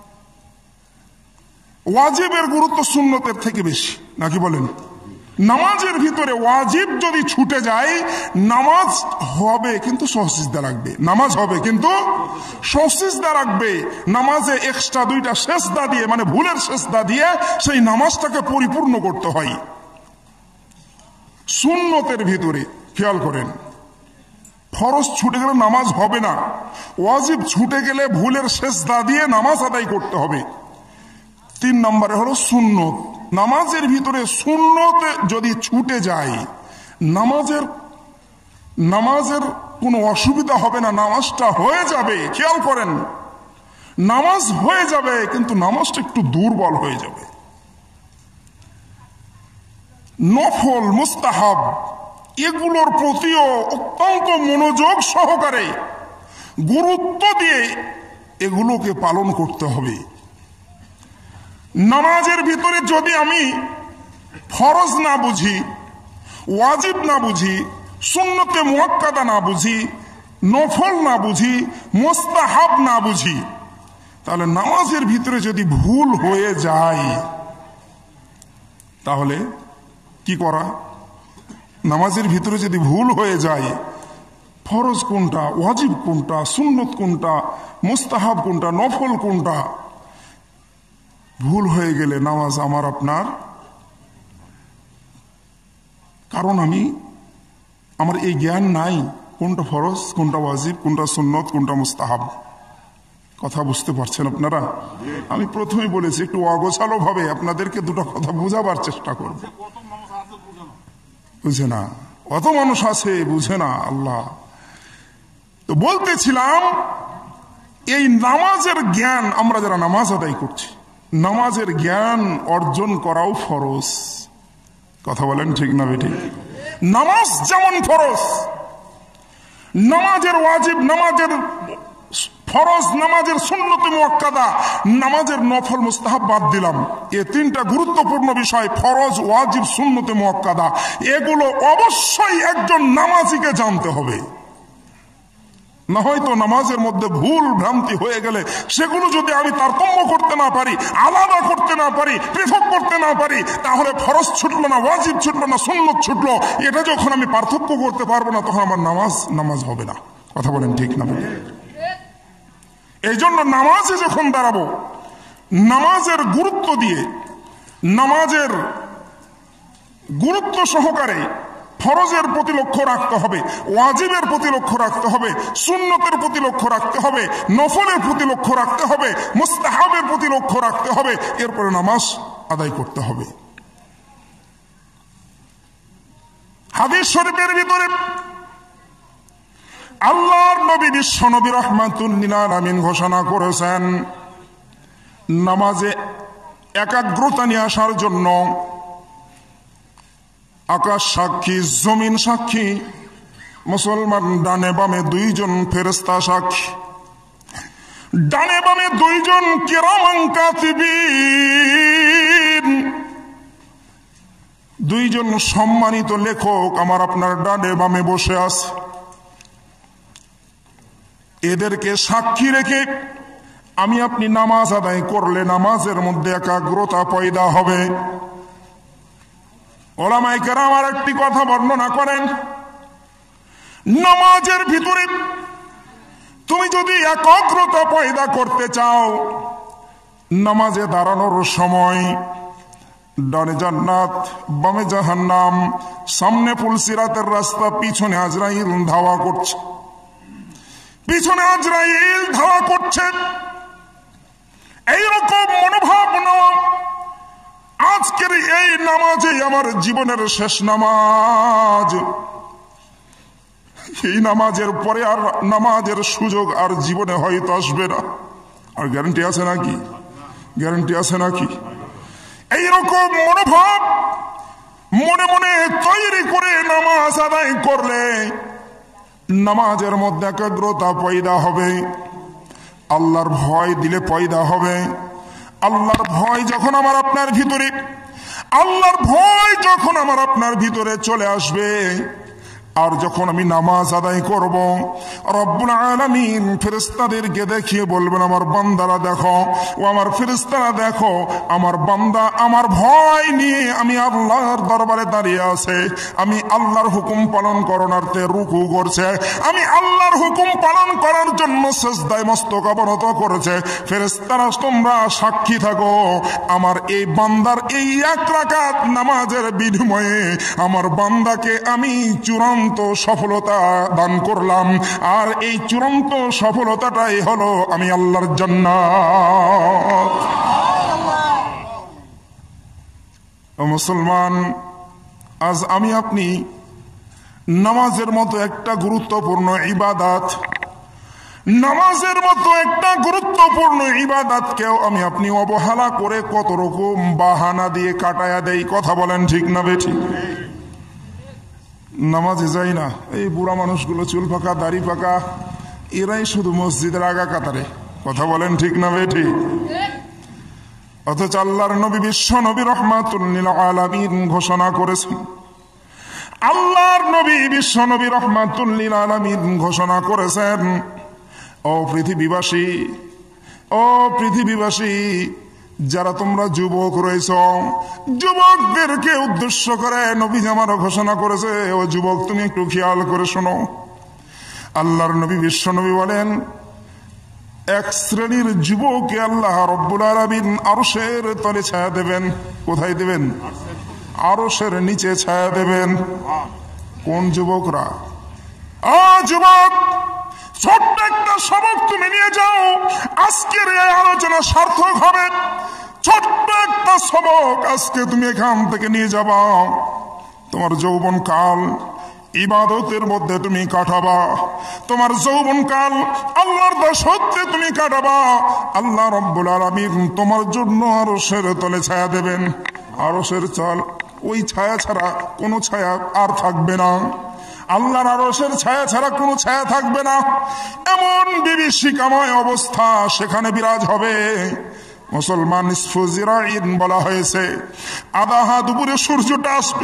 A: ওয়াজিবের গুরুত্ব সুন্নতের থেকে বেশি, নাকি বলেন? নামাজের ভিতরে ওয়াজিব যদি ছুটে যায়, নামাজ হবে কিন্তু সহসিজদা রাখবে, নামাজ হবে কিন্তু সহসিজদা রাখবে। নামাজে এক্সট্রা 2টা সেজদা দিয়ে, মানে ভুলের সেজদা দিয়ে সেই নামাজটাকে পরিপূর্ণ করতে হয়। সুন্নতের ভিতরে খেয়াল করেন, ফরজ ছুটে গেলে নামাজ হবে না, ওয়াজিব ছুটে গেলে ভুলের সেজদা দিয়ে নামাজ আদায় করতে হবে। 3 নম্বরে হলো সুন্নত। নামাজের ভিতরে সুন্নত যদি ছুটে যায় নামাজের কোনো অসুবিধা হবে না, নামাজটা হয়ে যাবে। খেয়াল করেন, নামাজ হয়ে যাবে কিন্তু নামাজটা একটু দুর্বল হয়ে যাবে। নফল, মুস্তাহাব এগুলোর প্রতিও অত্যন্ত মনোযোগ সহকারে গুরুত্ব দিয়ে এগুলোকে পালন করতে হবে। নামাজের ভিতরে যদি আমি ফরজ না বুঝি, ওয়াজিব না বুঝি, সুন্নতে মুআক্কাদা না বুঝি, নফল না বুঝি, মুস্তাহাব না বুঝি, তাহলে নামাজের ভিতরে যদি ভুল হয়ে যায় তাহলে কি করা? নামাজের ভিতরে যদি ভুল হয়ে যায়, ফরজ কোনটা, ওয়াজিব কোনটা, সুন্নত কোনটা, মুস্তাহাব কোনটা, নফল কোনটা, ভুল হয়ে গেলে নামাজ আমার আপনার, কারণ আমার এই জ্ঞান নাই কোনটা ফরজ, কোনটা ওয়াজিব, কোনটা সুন্নত, কোনটা মুস্তাহাব। কথা বুঝতে পারছেন আপনারা? আমি প্রথমে বলেছি একটু অগোছালো ভাবে আপনাদেরকে দুটো কথা বোঝাবার চেষ্টা করব। বুঝে না, কত মানুষ আছে বুঝে না। আল্লাহ তো বলতেছিলাম, এই নামাজের জ্ঞান, আমরা যারা নামাজ আদায় করছি, নামাজের জ্ঞান অর্জন করাও ফরজ। কথা বলেন ঠিক না বেঠিক? নামাজ যেমন ফরজ, নামাজের ওয়াজিব, নামাজের ফরজ, নামাজের সুন্নতে মুআক্কাদা, নামাজের নফল, মুস্তাহাব বাদ দিলাম। এই 3টা গুরুত্বপূর্ণ বিষয়, ফরজ, ওয়াজিব, সুন্নতে মুআক্কাদা, এগুলো অবশ্যই একজন নামাজিকে জানতে হবে। না হয়তো নামাজের মধ্যে ভুল ভ্রান্তি হয়ে গেলে সেগুলো যদি আমি তারতম্য করতে না পারি, আলাদা করতে না পারি, পৃথক করতে না পারি, তাহলে ফরজ ছুটলো না, ওয়াজিব ছুটলো না, সুন্নত ছুটলো, এটা যখন আমি পার্থক্য করতে পারবো না, তখন আমার নামাজ হবে না। কথা বলেন ঠিক না? এই জন্য নামাজে যখন দাঁড়াবো, নামাজের গুরুত্ব দিয়ে, নামাজের গুরুত্ব সহকারে ফরজের প্রতি লক্ষ্য রাখতে হবে, ওয়াজিবের প্রতি লক্ষ্য রাখতে হবে, সুন্নতের প্রতি লক্ষ্য রাখতে হবে, নফলের প্রতি লক্ষ্য রাখতে হবে, মুস্তাহাবের প্রতি লক্ষ্য রাখতে হবে, এরপরে নামাজ আদায় করতে হবে। হাদিস শরীফের ভিতরে আল্লাহর নবী বিশ্ব নবী রাহমাতুল লিল আলামিন ঘোষণা করেছেন, নামাজে একাগ্রতা নিয়ে আসার জন্য আকাশ সাক্ষী, জমিন সাক্ষী, মুসলমান ডানে বামে 2 জন ফেরেশতা সাক্ষী, ডানে বামে 2 জন কিরামান কাতিবিন, 2 জন সম্মানিত লেখক আমার আপনার ডানে বামে বসে আছে। এদেরকে সাক্ষী রেখে আমি আপনি নামাজ আদায় করলে নামাজের মধ্যে একাগ্রতা পয়দা হবে। ওলামায়ে কেরাম আর একটি কথা বর্ণনা করেন, নামাজের ভিতরে তুমি যদি একাগ্রতা পয়দা করতে চাও, নামাজে দাঁড়ানোর সময় ডানে জান্নাত, বামে জাহান্নাম, সামনে পুলসিরাতের রাস্তা, পিছনে আজরাইল ধাওয়া করছে, পিছনে আজরাইল ধাওয়া করছে, এইরকম মনোভাব নেওয়া, আজকের এই নামাজে আমার জীবনের শেষ নামাজ, এই নামাজের পরে আর নামাজের সুযোগ আর জীবনে হয়তো আসবে না। আর গ্যারান্টি আছে নাকি? গ্যারান্টি আছে নাকি? এইরকম মনোভাব মনে মনে তৈরি করে নামাজ আদায় করলে নামাজের মধ্যে একাগ্রতা পয়দা হবে, আল্লাহর ভয় দিলে পয়দা হবে। আল্লাহর ভয় যখন আমার আপনার ভিতরে, আল্লাহর ভয় যখন আমার আপনার ভিতরে চলে আসবে, আর যখন আমি নামাজ আদায় করব, রব্বুল আলামিন ফেরেশতাদেরকে দেখিয়ে বলবেন, আমার বান্দারা দেখো, ও আমার ফেরেশতারা দেখো, আমার বান্দা আমার ভয় নিয়ে আমি আল্লাহর দরবারে দাঁড়িয়ে আছে, আমি আল্লাহর হুকুম পালন করণার্থে রুকু করছে, আমি আল্লাহর হুকুম পালন করার জন্য সিজদায় মস্তক অবনত করেছে। ফেরেশতারা তোমরা সাক্ষী থাকো, আমার এই বান্দার এই 1 রাকাত নামাজের বিনিময়ে আমার বান্দাকে আমি চূড়ান্ত চূড়ান্ত সফলতা দান করলাম, আর এই চূড়ান্ত সফলতাটাই হলো আমি আল্লাহর জান্নাত। ও মুসলমান, আজ আমি আপনি নামাজের মতো একটা গুরুত্বপূর্ণ ইবাদত, নামাজের মতো একটা গুরুত্বপূর্ণ ইবাদতকেও আমি আপনি অবহেলা করে কত রকম বাহানা দিয়ে কাটায়া দেই। কথা বলেন ঠিক না বেঠিক? নামাজে যাই না, এই বুড়া মানুষগুলো চুল পাকা দাড়ি পাকা এরাই শুধু মসজিদের আগা কাতারে। কথা বলেন ঠিক না বেঠিক? অথচ আল্লাহর নবী বিশ্ব নবী রাহমাতুল লিল আলামিন ঘোষণা করেছেন, আল্লাহর নবী বিশ্ব নবী রাহমাতুল লিল আলামিন ঘোষণা করেছেন, ও পৃথিবীবাসী, ও পৃথিবীবাসী, যারা তোমরা যুবক রয়েছ, যুবকদেরকে উদ্দেশ্য করে নবী আমার ঘোষণা করেছে, ও যুবক তুমি একটু খেয়াল করে শোনো। আল্লাহর নবী বিশ্ব নবী বলেন, এক শ্রেণীর যুবককে আল্লাহ রব্বুল আলামিন আরশের তলে ছায়া দেবেন। কোথায় দেবেন? আরশের নিচে ছায়া দেবেন। কোন যুবকরা? যুবক, ছোট্ট একটা সবক তুমি নিয়ে যাও, আজকের এই আলোচনা সার্থক হবে। ছোট্ট একটা সবক আজকে তুমি এখান থেকে নিয়ে যাবা। তোমার যৌবন কাল ইবাদতের মধ্যে তুমি কাটাবা, তোমার যৌবন কাল আল্লাহর দাসত্বে তুমি কাটাবা। আল্লাহ রাব্বুল আলামিন তোমার জন্য আরশের তলে ছায়া দেবেন। আরশের চাল, ওই ছায়া ছাড়া কোনো ছায়া আর থাকবে না। আল্লাহর আরশের ছায়া ছাড়া কোনো ছায়া থাকবে না। এমন বিভীষিকাময় অবস্থা সেখানে বিরাজ হবে। মুসলমান, নিসফু জিরাইন বলা হয়েছে, আধা হাত উপরে সূর্যটা আসবে,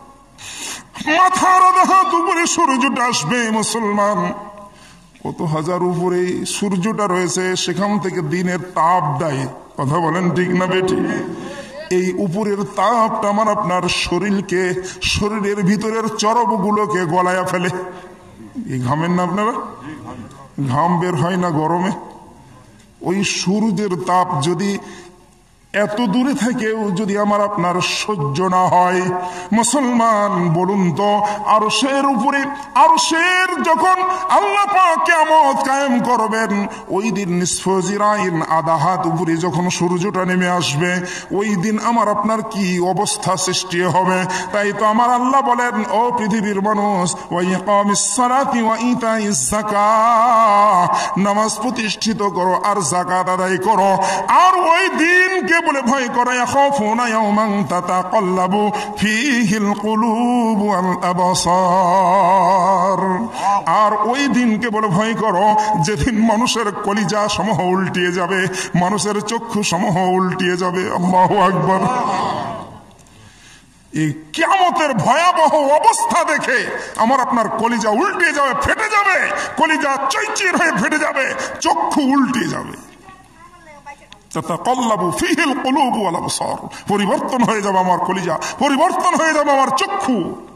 A: মাথার আধা হাত উপরে সূর্যটা আসবে। মুসলমান, কত হাজার উপরে সূর্যটা রয়েছে, সেখান থেকে দিনের তাপ দেয়। কথা বলেন ঠিক না বেটি? এই উপরের তাপটা আমার আপনার শরীরকে, শরীরের ভিতরের চর্বগুলোকে গলায়া ফেলে। এই ঘামেন না আপনারা? ঘাম বের হয় না গরমে? ওই সূর্যের তাপ যদি এত দূরে থেকেও যদি আমার আপনার সহ্য না হয়, মুসলমান বলুন তো, আরশের উপরে, আরশের যখন আল্লাহ পাক কিয়ামত কায়েম করবেন, ওই দিন নিসফু জিরাইন, আধা হাত উপরে যখন সূর্যটা নেমে আসবে, ওই দিন আমার আপনার কি অবস্থা সৃষ্টি হবে। তাই তো আমার আল্লাহ বলেন, ও পৃথিবীর মানুষ, ওয়া ইকামিস সালাতি ওয়া ইতাইজ যাকাত, নামাজ প্রতিষ্ঠিত করো আর যাকাত আদায় করো। আর ওই দিনকে বলে ভয় করে, ইয়াখাফুনা ইয়াওমান তাতাকাল্লাবু ফীহিল কুলুব ওয়াল আবসার। আর ওই দিনকে বলে ভয় করো যেদিন মানুষের কলিজা সমূহ উল্টিয়ে যাবে, মানুষের চক্ষু সমূহ উল্টিয়ে যাবে। আল্লাহু আকবার। এই কিয়ামতের ভয়াবহ অবস্থা দেখে আমার আপনার কলিজা উল্টিয়ে যাবে, ফেটে যাবে, কলিজা চৈচির হয়ে ফেটে যাবে, চক্ষু উল্টিয়ে যাবে। তাতাকাল্লাবু ফীহিল কুলুব ওয়াল আবসার, পরিবর্তন হয়ে যাবে আমার কলিজা, পরিবর্তন হয়ে যাবে আমার চক্ষু।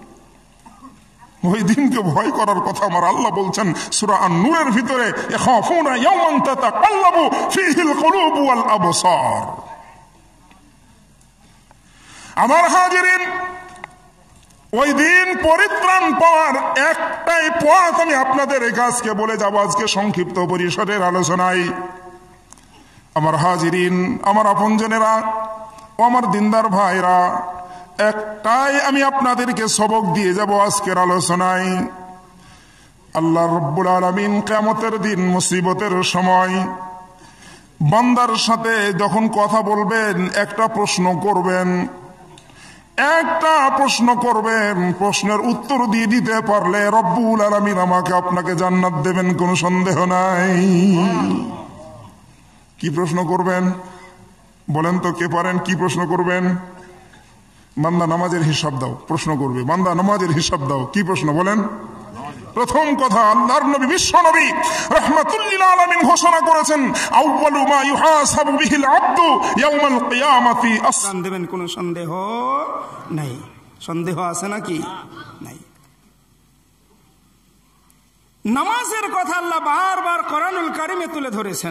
A: ওই দিনকে ভয় করার কথা আমার আল্লাহ বলছেন সূরা আন-নূরের ভিতরে, ইয়াখাফুনা ইয়াওমান তাতাকাল্লাবু ফীহিল কুলুব ওয়াল আবসার। আমার হাজিরিন, ওই দিন পরিত্রাণ পাওয়ার একটাই পথ আমি আপনাদের এই কাজকে বলে যাব আজকে সংক্ষিপ্ত পরিসরের আলোচনায়। আমার হাজিরিন, আমার আপনজনেরা ও আমার দিনদার ভাইরা, একটাই আমি আপনাদেরকে সবক দিয়ে যাব আজকের আলোচনায়। আল্লাহ রাব্বুল আলামিন কিয়ামতের দিন, মুসিবতের সময় বান্দার সাথে যখন কথা বলবেন, একটা প্রশ্ন করবেন, একটা প্রশ্ন করবেন। প্রশ্নের উত্তর দিয়ে দিতে পারলে রব্বুল আলামিন আমাকে আপনাকে জান্নাত দেবেন, কোনো সন্দেহ নাই। কি প্রশ্ন করবেন বলেন তো? কে পারেন? কি প্রশ্ন করবেন? বান্দা নামাজের হিসাব দাও, প্রশ্ন করবে। বান্দা নামাজের হিসাব দাও, কি প্রশ্ন বলেন? প্রথম কথা, আল্লাহর নবী বিশ্ব নবী রাহমাতুল লিল আলামিন ঘোষণা করেছেন, আউয়ালু মা ইউহাসাবু বিহিল আবদু ইয়াউমাল কিয়ামাতি আসসান দেবেন। কোনো সন্দেহ নাই। সন্দেহ আছে নাকি? নাই। নামাজের কথা আল্লাহ বারবার কোরআনুল কারীমে তুলে ধরেছেন।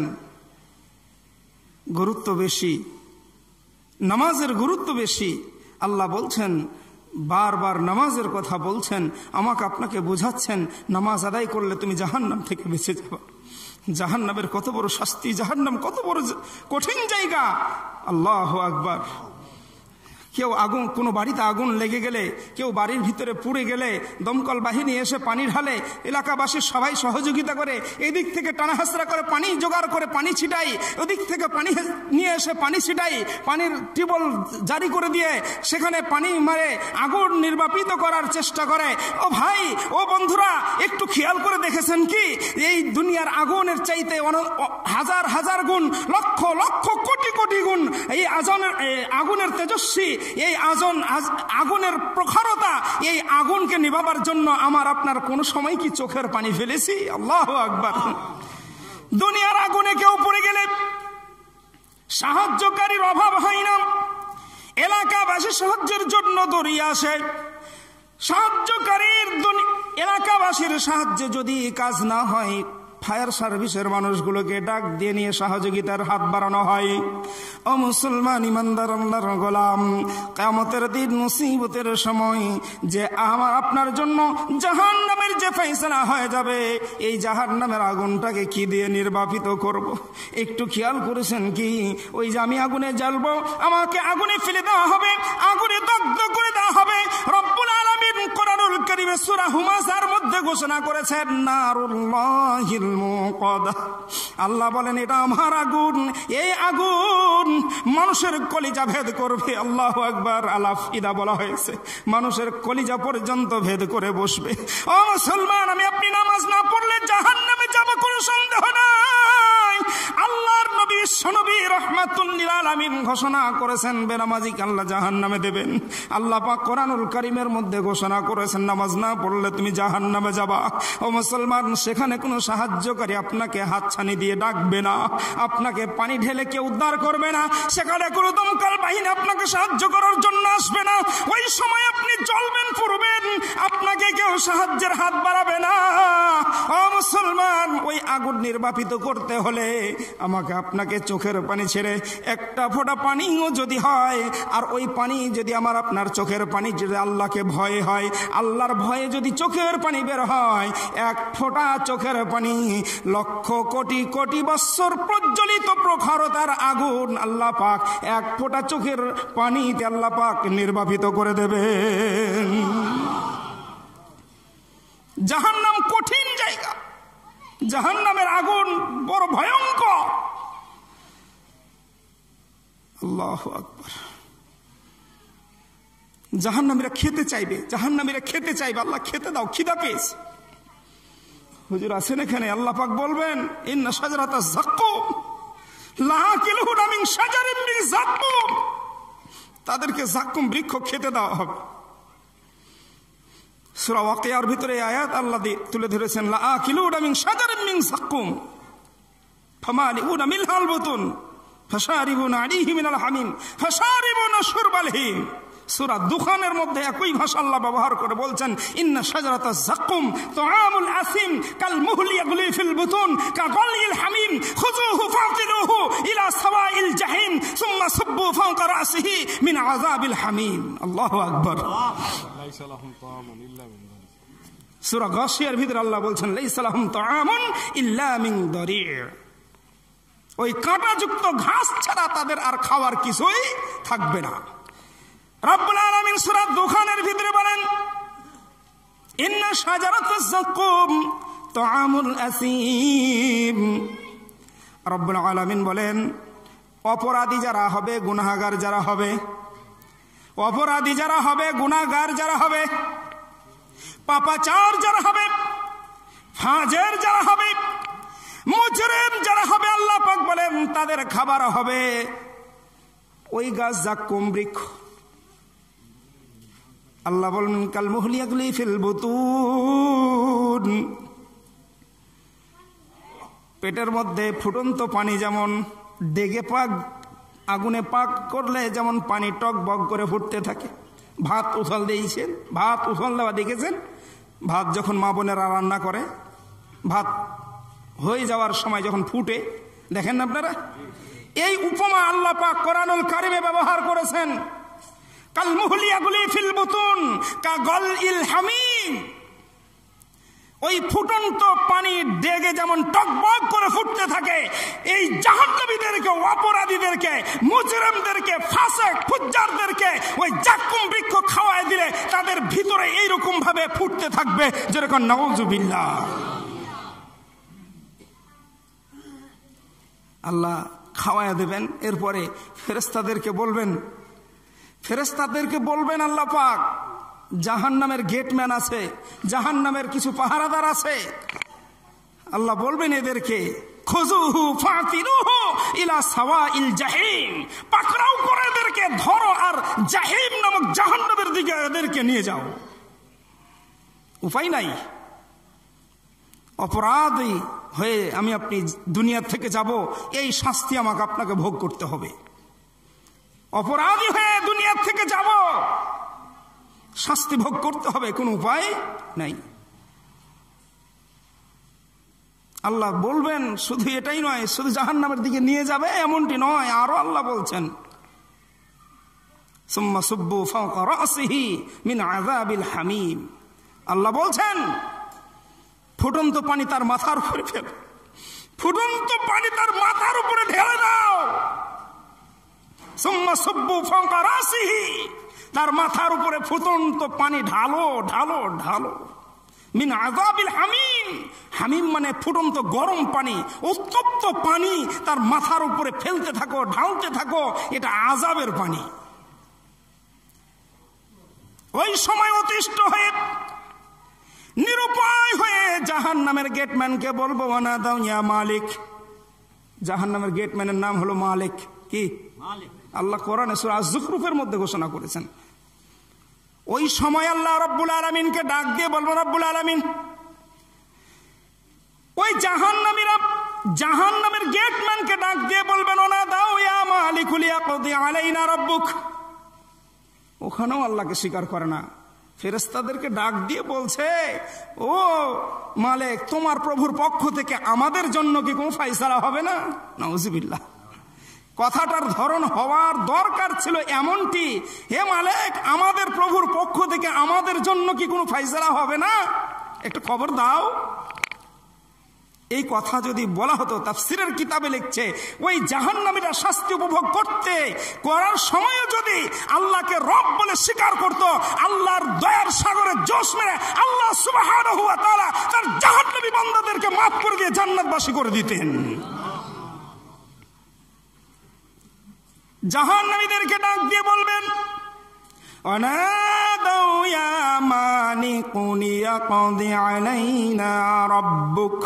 A: গুরুত্ব বেশি, নামাজের গুরুত্ব বেশি। আল্লাহ বলছেন,
B: বারবার নামাজের কথা বলছেন, আমাকে আপনাকে বোঝাচ্ছেন নামাজ আদায় করলে তুমি জাহান্নাম থেকে বেঁচে যাবে। জাহান্নামের কত বড় শাস্তি, জাহান্নাম কত বড় কঠিন জায়গা। আল্লাহু আকবার। কেউ আগুন, কোনো বাড়িতে আগুন লেগে গেলে, কেউ বাড়ির ভিতরে পুড়ে গেলে দমকল বাহিনী এসে পানি ঢালে, এলাকাবাসী সবাই সহযোগিতা করে, এদিক থেকে টানাহাসরা করে পানি জোগাড় করে পানি ছিটাই, ওদিক থেকে পানি নিয়ে এসে পানি ছিটাই, পানির টিউবওয়েল জারি করে দিয়ে সেখানে পানি মারে আগুন নির্বাপিত করার চেষ্টা করে। ও ভাই, ও বন্ধুরা, একটু খেয়াল করে দেখেছেন কি এই দুনিয়ার আগুনের চাইতে হাজার হাজার গুণ, লক্ষ লক্ষ কোটি কোটি গুণ এই আগুনের তেজস্বী, এই আগুনের প্রখরতা, এই আগুনকে নিভাবার জন্য আমার আপনার কোন সময় কি চোখের পানি ফেলেছি? আল্লাহু আকবার। দুনিয়ার আগুনে কেউ পড়ে গেলে সাহায্যকারীর অভাব হয় না, এলাকাবাসী সাহায্যের জন্য দৌড়িয়ে আসে। সাহায্যকারীর এলাকাবাসীর সাহায্যে যদি কাজ না হয়, ফায়ার সার্ভিসের মানুষগুলোকে ডাক দিয়ে নিয়ে সহযোগিতার হাত বাড়ানো হয়। ও মুসলমান ইমানদার আল্লাহর গোলাম, কিয়ামতের দিন মুসিবতের সময় যে আমার আপনার জন্য জাহান্নামের যে ফয়সালা হয়ে যাবে, এই জাহান্নামের আগুনটাকে কি দিয়ে নির্বাপিত করব? একটু খেয়াল করেছেন কি ওই যে আমি আগুনে জ্বালবো, আমাকে আগুনে ফেলে দেওয়া হবে, আগুনে দগ্ধ করে দেওয়া হবে। রব্বুল আলামিন কোরআনুল কারীমে সূরা হুমাযার মধ্যে ঘোষণা করেছেন নারুল্লাহিল মুকাদ্দা। আল্লাহ বলেন এটা আমার আগুন, এই আগুন মানুষের কলিজা ভেদ করবে। আল্লাহু আকবার। আলাফিদা বলা হয়েছে, মানুষের কলিজা পর্যন্ত ভেদ করে বসবে। ও মুসলমান, আমি আপনি নামাজ না পড়লে জাহান্নামে যাব, কোনো সন্দেহ নাই। আল্লাহর নবী বিশ্বনবী রাহমাতুল লিল আলামিন ঘোষণা করেছেন বেনামাজিকে আল্লাহ জাহান্নামে দেবেন। আল্লাহ পাক কোরআনুল কারীমের মধ্যে ঘোষণা করেছেন নামাজ না পড়লে তুমি জাহান্নামে যাবা। ও মুসলমান, সেখানে কোনো সাহায্যকারী আপনাকে হাতছানি দিয়ে ডাকবে না, আপনাকে পানি ঢেলে কেউ উদ্ধার করবে না, সেখানে কোনো দমকল বাহিনী আপনাকে সাহায্য করার জন্য আসবে না। ওই সময় আপনি জ্বলবেন, পুড়বেন, আপনাকে কেউ সাহায্যের হাত বাড়াবে না। ও মুসলমান, ওই আগুন নির্বাপিত করতে হলে আমাকে আপনাকে চোখের পানি ছেড়ে একটা ফোঁটা পানিও যদি হয়, আর ওই পানি যদি আমার আপনার চোখের পানি যদি আল্লাহকে ভয় হয়, আল্লাহর ভয়ে যদি চোখের পানি বের হয়, এক ফোঁটা চোখের পানি লক্ষ কোটি কোটি বৎসর প্রজ্বলিত প্রখরতার আগুন আল্লাহ পাক এক ফোঁটা চোখের পানিতে আল্লাহ পাক নির্বাপিত করে দেবেন। জাহান্নাম কঠিন জায়গা, জাহান্নামের আগুন বড় ভয়ঙ্কর। আল্লাহু আকবার। জাহান্নামীরা খেতে চাইবে, জাহান্নামীরা খেতে চাইবে, আল্লাহ খেতে দাও, খিদা পেয়েছে। হুজুর আছেন এখানে, আল্লাহ পাক বলবেন ইন্না শাজারাতাজ যাক্কুম লাআকিলুহু মিন শাজারিন মিন যাক্কুম, তাদেরকে যাক্কুম বৃক্ষ খেতে দেওয়া হবে। সূরা ওয়াকিয়ার ভিতরে আয়াত আল্লাহ তুলে ধরেছেন লাআকিলুহু মিন শাজারিন মিন যাক্কুম ফামালিউনা মিনহাল বুতুন ফাশারিবুনা আলাইহি মিনাল হামিম ফাশারিবুনা শুরবাল হিম। সূরা দুখানের মধ্যে একই ভাষা আল্লাহ ব্যবহার করে বলছেন ইন্না শাজারাতাজ যাক্কুম তুআমুল আসিম কাল মুহলি ইয়াগলি ফিল বুতুন কাগালিল হামিম খুযুহু ফাতিলুহু ইলা সাওয়াইল জাহিম সুম্মা সুব্বু ফাওকা রাসিহি মিন আযাবিল হামিম। আল্লাহু আকবার। লাইসা লাহুম তাআমুন ইল্লা মিন দারি। সূরা গাশিয়ার ভিতরে আল্লাহ বলছেন লাইসা লাহুম তাআমুন ইল্লা মিন দারি, ওই কাঁটাযুক্ত ঘাস ছাড়া তাদের আর খাওয়ার কিছুই থাকবে না। রব্বুল আলামিন সূরা দুখানের ভিতরে বলেন ইন্না শাজারাতাজ যাক্কুম তুআমুল আসিম। রব্বুল আলামিন বলেন অপরাধী যারা হবে, গুনাহগার যারা হবে, অপরাধী যারা হবে, গুনাহগার যারা হবে, পাপাচার যারা হবে, ফাজের যারা হবে, মুজরিম যারা হবে, আল্লাহ পাক বলেন তাদের খাবার হবে ওই গাছ যাক্কুম বৃক্ষ। আল্লাহ বলেন কাল মুহলি ইয়াগলি ফিল বুতুন, পেটের মধ্যে ফুটন্ত পানি যেমন ডেগে পাক আগুনে পাক করলে যেমন পানি টক বক করে ফুটতে থাকে। ভাত উছল দিয়েছেন, ভাত উছল দেওয়া দেখেছেন, ভাত যখন মা বোনেরা রান্না করে, ভাত হয়ে যাওয়ার সময় যখন ফুটে, দেখেন না আপনারা, এই উপমা আল্লাহ পাক কোরআনুল কারীমে ব্যবহার করেছেন। কাল মুহলি ইয়াগলি ফিল বুতুন কা গলইল হামিম। ওই ফুটন্ত পানি ডেগে যেমন টকবক করে ফুটতে থাকে, এই জাহান্নামীদেরকে, অপরাধীদেরকে, মুজরিমদেরকে, ফাসিক ফুজ্জারদেরকে ওই জাক্কুম বৃক্ষ খাওয়ায় দিলে তাদের ভিতরে এইরকম ভাবে ফুটতে থাকবে, যেরকম নাউজুবিল্লাহ। আল্লাহ খাওয়ায় দেবেন। এরপরে ফেরেশতাদেরকে বলবেন আল্লাহ পাক, জাহান্নামের গেটম্যান আছে, জাহান্নামের কিছু পাহারাদার আছে, আল্লাহ বলবেন এদেরকে, খুযুহু ফাতিনুহু ইলা সাওয়াইল জাহিম, পাকড়াও করে এদেরকে ধরো আর জাহিম নামক জাহান্নামের দিকে এদেরকে নিয়ে যাও। উপায় নাই, অপরাধী হয়ে আমি আপনি দুনিয়া থেকে যাব, এই শাস্তি আমাকে আপনাকে ভোগ করতে হবে। অপরাধী হয়ে দুনিয়া থেকে যাব, শাস্তি ভোগ করতে হবে, কোনো উপায় নাই। আল্লাহ বলবেন শুধু এটাই নয়, শুধু জাহান্নামের দিকে নিয়ে যাবে এমনটি নয়, আরো আল্লাহ বলছেন, সুম্মা সুব্বু ফাওকা রাসিহি মিন আযাবিল হামিম। আল্লাহ বলছেন ফুটন্ত পানি তার মাথার উপরে ফেলো, ফুটন্ত পানি তার মাথার উপরে ঢেলে দাও। সুম্মা সুব্বু ফাওকা রাসিহি, তার মাথার উপরে ফুটন্ত পানি ঢালো ঢালো ঢালো। মিন আযাবিল হামিম, হামিম মানে ফুটন্ত গরম পানি, উত্তপ্ত পানি তার মাথার উপরে ফেলতে থাকো, ঢালতে থাকো, এটা আযাবের পানি। ওই সময় অতিষ্ঠ হয়ে নিরুপায় হয়ে জাহান্নামের গেটম্যানকে বলবো, ওয়ানা দাও ইয়া মালিক। জাহান্নামের গেটম্যানের নাম হলো মালিক। কি? আল্লাহ কোরআনে সূরা আয-যুখরুফের মধ্যে ঘোষণা করেছেন। ওই সময় আল্লাহ রাব্বুল আলামিনকে ডাক দিয়ে বলবো, রাব্বুল আলামিন, ওই জাহান্নামের গেটম্যানকে ডাক দিয়ে বলবেন, ওনা দাও ইয়া মালিকুল ইয়াকদি আলাইনা রাব্বুক। ওখানেও আল্লাহকে স্বীকার করে না, ফেরেশতাদেরকে ডাক দিয়ে বলছে, ও মালিক, তোমার প্রভুর পক্ষ থেকে আমাদের জন্য কি কোনো ফায়সালা হবে না? নাউজুবিল্লাহ। কথাটার ধরন হওয়ার দরকার ছিল এমনটি, হে মালিক, আমাদের প্রভুর পক্ষ থেকে আমাদের জন্য কি কোনো ফায়সালা হবে না? একটু খবর দাও। এই কথা যদি বলা হতো, তাফসীরের কিতাবে লিখছে, ওই জাহান্নামীরা শাস্তি উপভোগ করার সময় যদি আল্লাহকে রব বলে স্বীকার করত, আল্লাহর দয়ার সাগরে জোশ মেরে আল্লাহ সুবহানাহু ওয়া তাআলা তার জাহান্নামী বান্দাদেরকে মাফ করে দিয়ে জান্নাতবাসী করে দিতেন। জাহান্নামীদেরকে ডাক দিয়ে বলবেন, ওয়ানাদাউ ইয়া মালিকুন ইয়াকদি আলাইনা রাব্বুক।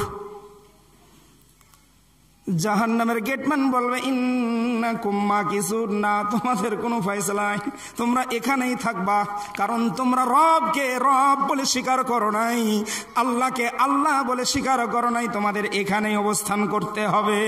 B: জাহান্নামের গেটম্যান বলবে, ইন্নাকুম মাকিসুন, না, তোমাদের কোনো ফয়সালা নাই, তোমরা এখানেই থাকবা, কারণ তোমরা রবকে রব বলে স্বীকার করো নাই, আল্লাহকে আল্লাহ বলে স্বীকার করো নাই, তোমাদের এখানেই অবস্থান করতে হবে।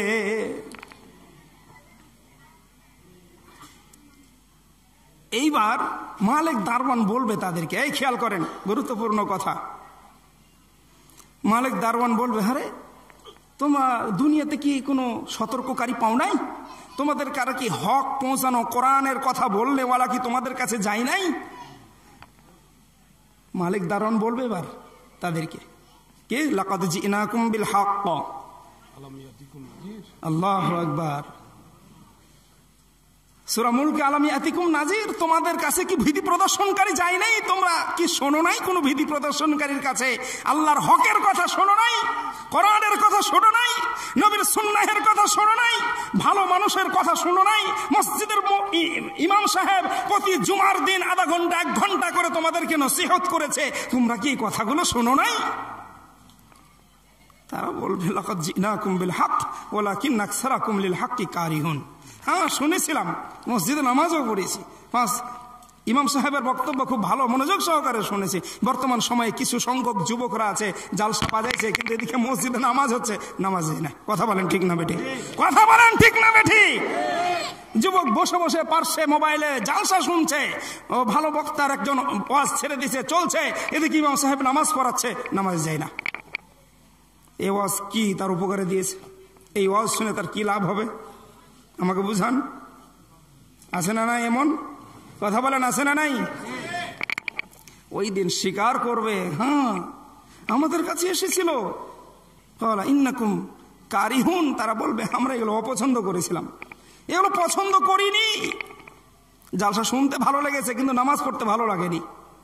B: এইবার মালিক দারওয়ান বলবে তাদেরকে, এই খেয়াল করেন, গুরুত্বপূর্ণ কথা। মালিক দারওয়ান বলবে, আরে তোমরা দুনিয়াতে কি কোনো সতর্ককারী পাও নাই? তোমাদের কারো কি হক পৌঁছানো, কোরআনের কথা বললে ওয়ালা কি তোমাদের কাছে যায় নাই? মালিক দারওয়ান বলবে এবার তাদেরকে, কে? লাকাদ জিনাকুম বিল হক। আল্লাহু আকবার। সূরা মুলকে আলাম ইয়াতিকুম নাজির, তোমাদের কাছে কি ভীতি প্রদর্শনকারী যায় নাই? তোমরা কি শোনো নাই কোনো ভীতি প্রদর্শনকারীর কাছে? আল্লাহর হকের কথা শোনো নাই? কোরআনের কথা শোনো নাই? নবীর সুন্নাহের কথা শোনো নাই? ভালো মানুষের কথা শোনো নাই? মসজিদের ইমাম সাহেব প্রতি জুমার দিন আধা ঘন্টা 1 ঘন্টা করে তোমাদেরকে নসিহত করেছে, তোমরা কি কথাগুলো শোনো নাই? তারা বলবে, লাকাদ জিনাকুম বিল হক ওয়ালাকিন আকসারাকুম লিল হকি কারিহুন। হ্যাঁ, শুনেছিলাম, মসজিদে নামাজও পড়েছি, ইমাম সাহেবের বক্তব্য খুব ভালো মনোযোগ সহকারে শুনেছি। বর্তমান সময়ে কিছু সংখ্যক যুবকরা আছে, জালসা বাজাইছে, কিন্তু এদিকে মসজিদে নামাজ হচ্ছে, নামাজই না। কথা বলেন ঠিক না বেঠি? কথা বলেন ঠিক না বেঠি? যুবক বসে বসে পার্শ্বে মোবাইলে জালসা শুনছে, ও ভালো বক্তার একজন ওয়াজ ছেড়ে দিছে, চলছে, এদিকে ইমাম সাহেব নামাজ পড়াচ্ছে, নামাজ যায় না। এই ওয়াজ কি তার উপকারে দিয়েছে? এই ওয়াজ শুনে তার কি লাভ হবে? আমাকে বুঝান, আছে না? না এমন কথা বলেন আছে না নাই? ওই দিন স্বীকার করবে, হ্যাঁ আমাদের কাছে এসেছিল, ইন্নাকুম কারিহুন, তারা বলবে আমরা এগুলো অপছন্দ করেছিলাম, এগুলো পছন্দ করিনি। জালসা শুনতে ভালো লেগেছে কিন্তু নামাজ পড়তে ভালো লাগেনি।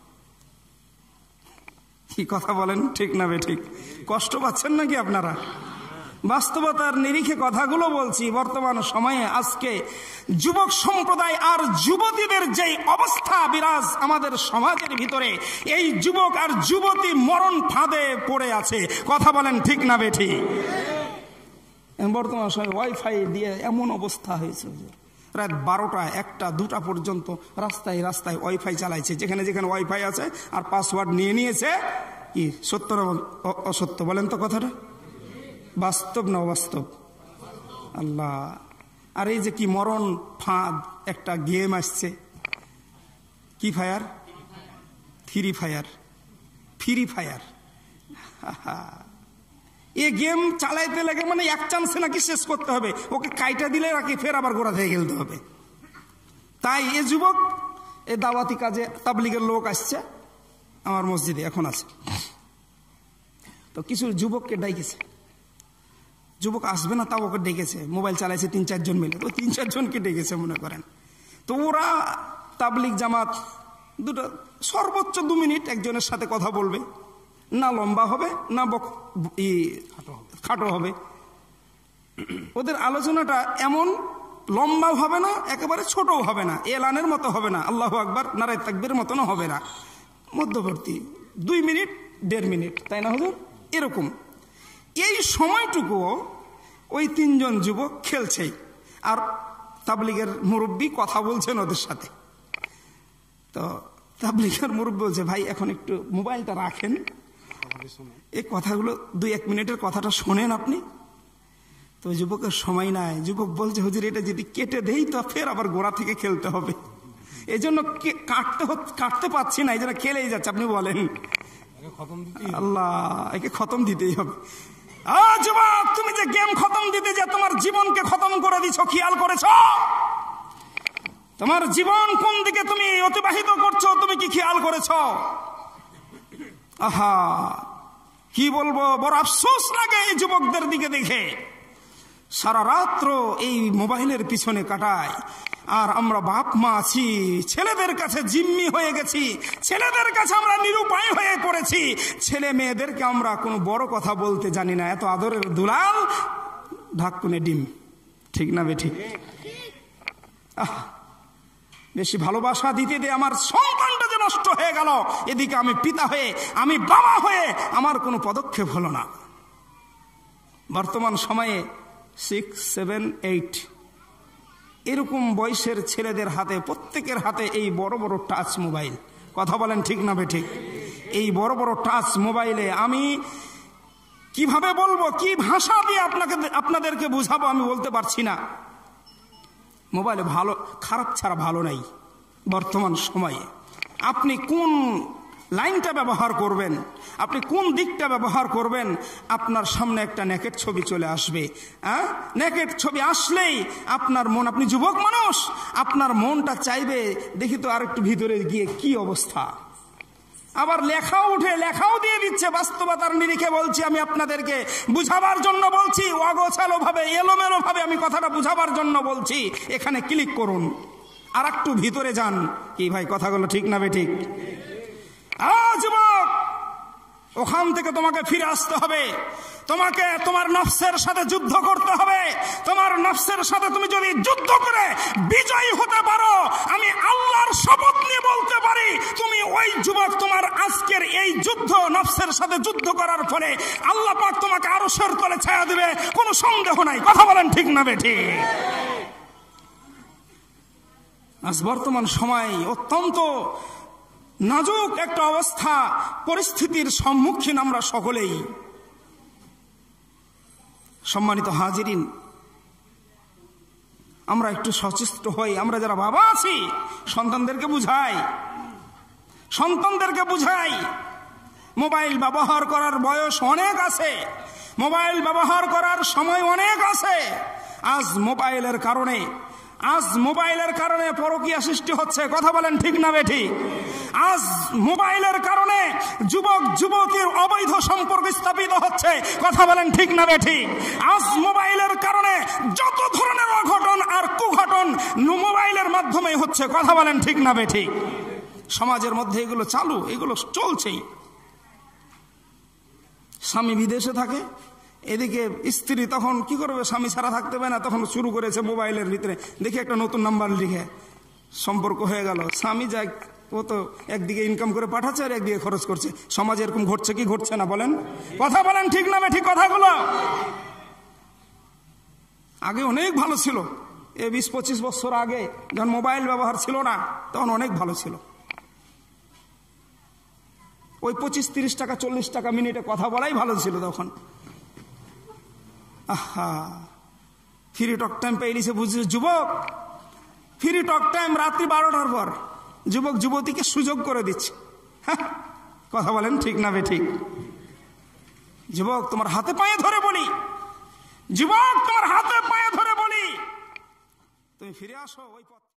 B: কি কথা বলেন, ঠিক না বেঠিক? কষ্ট পাচ্ছেন নাকি আপনারা? বাস্তবতার নিরিখে কথাগুলো বলছি। বর্তমান সময়ে আজকে যুবক সম্প্রদায় আর যুবতীদের যে অবস্থা বিরাজ আমাদের সমাজের ভিতরে, এই যুবক আর যুবতী মরণ ফাঁদে পড়ে আছে। কথা বলেন ঠিক না বেঠিক? বর্তমান সময়ে ওয়াইফাই দিয়ে এমন অবস্থা হয়েছে, রাত 12টা 1টা 2টা পর্যন্ত রাস্তায় রাস্তায় ওয়াইফাই চালাইছে, যেখানে যেখানে ওয়াইফাই আছে, আর পাসওয়ার্ড নিয়ে নিয়েছে। কি সত্য না অসত্য বলেন তো কথাটা? বাস্তব না অবাস্তব? আল্লাহ। আর এই যে কি মরণ ফাঁদ, একটা গেম আসছে, কি ফায়ার, ফ্রি ফায়ার। এ গেম চালাইতে লাগে মানে এক চান্সে নাকি শেষ করতে হবে, ওকে কাইটা দিলে নাকি ফের আবার গোড়া থেকে খেলতে হবে। তাই এ যুবক, এ দাওয়াতি কাজে তাবলিগের লোক আসছে আমার মসজিদে, এখন আছে তো কিছু যুবককে ডাইকেছে, যুবক আসবে না তাও ওকে ডেকেছে, মোবাইল চালাইছে 3-4 জন মিলে, তো 3-4 জনকে ডেকেছে মনে করেন। তো ওরা তাবলিগ জামাত দুটো সর্বোচ্চ 2 মিনিট একজনের সাথে কথা বলবে, না লম্বা হবে না খাটো হবে। ওদের আলোচনাটা এমন লম্বাও হবে না, একেবারে ছোটও হবে না, এলানের মতো হবে না, আল্লাহু আকবার নারায়ে তাকবীর মতনও হবে না, মধ্যবর্তী 2 মিনিট 1.5 মিনিট, তাই না হুজুর? এরকম। এই সময়টুকু ওই 3 জন যুবক খেলছে, আর তাবলিগের মুরব্বী কথা বলছেন ওদের সাথে। তো তাবলিগের মুরব্বী বলছে, ভাই এখন একটু মোবাইলটা রাখেন, এই কথাগুলো 2-1 মিনিটের কথাটা শোনেন আপনি। তো যুবকের সময় নাই, যুবক বলছে, হুজুর এটা যদি কেটে দেই তো ফের আবার গোড়া থেকে খেলতে হবে, এই জন্য কাটতে পারছি না, এই জন্য খেলেই যাচ্ছে। আপনি বলেন আল্লাহ, একে খতম দিতেই হবে। যুবক, তুমি যে গেম খতম দিতে যে তোমার জীবনকে খতম করে দিছো, খেয়াল করেছ? তোমার জীবন কোন দিকে তুমি অতিবাহিত করছো তুমি কি খেয়াল করেছ? আহা, কি বলবো, বড় আফসোস লাগে এই যুবকদের দিকে দেখে। সারা রাত্র এই মোবাইলের পিছনে কাটায়, আর আমরা বাপ মা আছি, ছেলেদের কাছে জিম্মি হয়ে গেছি, ছেলেদের কাছে আমরা নিরুপায় হয়ে পড়েছি, ছেলে মেয়েদেরকে আমরা কোনো বড় কথা বলতে জানি না, এত আদরের দুলাল ঢাকুনে ডিম, ঠিক না বেঠিক? বেশি ভালোবাসা দিতে দিয়ে আমার সন্তানটা যে নষ্ট হয়ে গেল, এদিকে আমি পিতা হয়ে, আমি বাবা হয়ে আমার কোনো পদক্ষেপ হলো না। বর্তমান সময়ে 6, 7, 8 এরকম বয়সের ছেলেদের হাতে, প্রত্যেকের হাতে এই বড় বড় টাচ মোবাইল। কথা বলেন ঠিক না বেঠিক? এই বড় বড় টাচ মোবাইলে আমি কিভাবে বলবো, কি ভাষা দিয়ে আপনাদেরকে বুঝাবো আমি বলতে পারছি না। মোবাইলে ভালো খারাপ ছাড়া ভালো নাই বর্তমান সময়ে। আপনি কোন লাইনটা ব্যবহার করবেন, আপনি কোন দিকটা ব্যবহার করবেন, আপনার সামনে একটা নেকেট ছবি চলে আসবে। নেকেট ছবি আসলেই আপনার মন, আপনি যুবক মানুষ, আপনার মনটা চাইবে দেখি তো আরেকটু ভিতরে গিয়ে কি অবস্থা। আবার লেখাও উঠে, লেখাও দিয়ে দিচ্ছে। বাস্তবতার নিরিখে বলছি, আমি আপনাদেরকে বুঝাবার জন্য বলছি, অগোছালো ভাবে, এলোমেলো ভাবে আমি কথাটা বুঝাবার জন্য বলছি। এখানে ক্লিক করুন, আর একটু ভিতরে যান। কি ভাই, কথাগুলো ঠিক না বেঠিক? যুবক, ওখান থেকে তোমাকে ফিরে আসতে হবে। তোমাকে তোমার নফসের সাথে যুদ্ধ করতে হবে। তোমার নফসের সাথে তুমি যদি যুদ্ধ করে বিজয়ী হতে পারো, আমি আল্লাহর শপথ নিয়ে বলতে পারি, তুমি ওই যুবক, তোমার আজকের এই যুদ্ধ, নফসের সাথে যুদ্ধ করার ফলে আল্লাহ পাক তোমাকে আরশের তলে ছায়া দিবে, কোনো সন্দেহ নাই। কথা বলেন ঠিক না বেঠিক? আজ বর্তমান সময় অত্যন্ত নাজুক একটা অবস্থা, পরিস্থিতির সম্মুখীন আমরা সকলেই। সম্মানিত হাজিরিন, আমরা একটু সচেষ্ট হই। আমরা যারা বাবা আছি, সন্তানদেরকে বুঝাই, মোবাইল ব্যবহার করার বয়স অনেক আছে, মোবাইল ব্যবহার করার সময় অনেক আছে। আজ মোবাইলের কারণে আজ মোবাইলের কারণে পরকীয়া সৃষ্টি হচ্ছে, কথা বলেন ঠিক না বেঠিক? আজ মোবাইলের কারণে যুবক যুবতীর অবৈধ সম্পর্ক স্থাপিত হচ্ছে, কথা বলেন ঠিক না বেঠিক? আজ মোবাইলের কারণে যত ধরনের অঘটন আর কুঘটন মোবাইলের মাধ্যমে হচ্ছে, কথা বলেন ঠিক না বেঠিক? সমাজের মধ্যে এগুলো চালু, এগুলো চলছেই। স্বামী বিদেশে থাকে, এদিকে স্ত্রী তখন কি করবে, স্বামী ছাড়া থাকতে পারে না, তখন শুরু করেছে মোবাইলের ভিতরে দেখি একটা নতুন নাম্বার লিখে সম্পর্ক হয়ে গেল। স্বামী যাই, ও তো একদিকে ইনকাম করে পাঠাচ্ছে আর একদিকে খরচ করছে। সমাজে এরকম ঘটছে কি ঘটছে না বলেন? কথা বলেন ঠিক না ঠিক কথাগুলো? আগে অনেক ভালো ছিল, 20-25 বছর আগে যখন মোবাইল ব্যবহার ছিল না তখন অনেক ভালো ছিল। ওই 25-30 টাকা 40 টাকা মিনিটে কথা বলাই ভালো ছিল তখন। আহা, ফ্রি টক টাইম পেয়েছে বুঝছে যুবক, ফ্রি টক টাইম রাত্রি 12টার পর যুবক যুবতীকে সুযোগ করে দিচ্ছে। কথা বলেন ঠিক না বেঠিক? যুবক তোমার হাতে পায়ে ধরে বলি, যুবক তোমার হাতে পায়ে ধরে বলি, তুমি ফিরে আসো ওই পথ।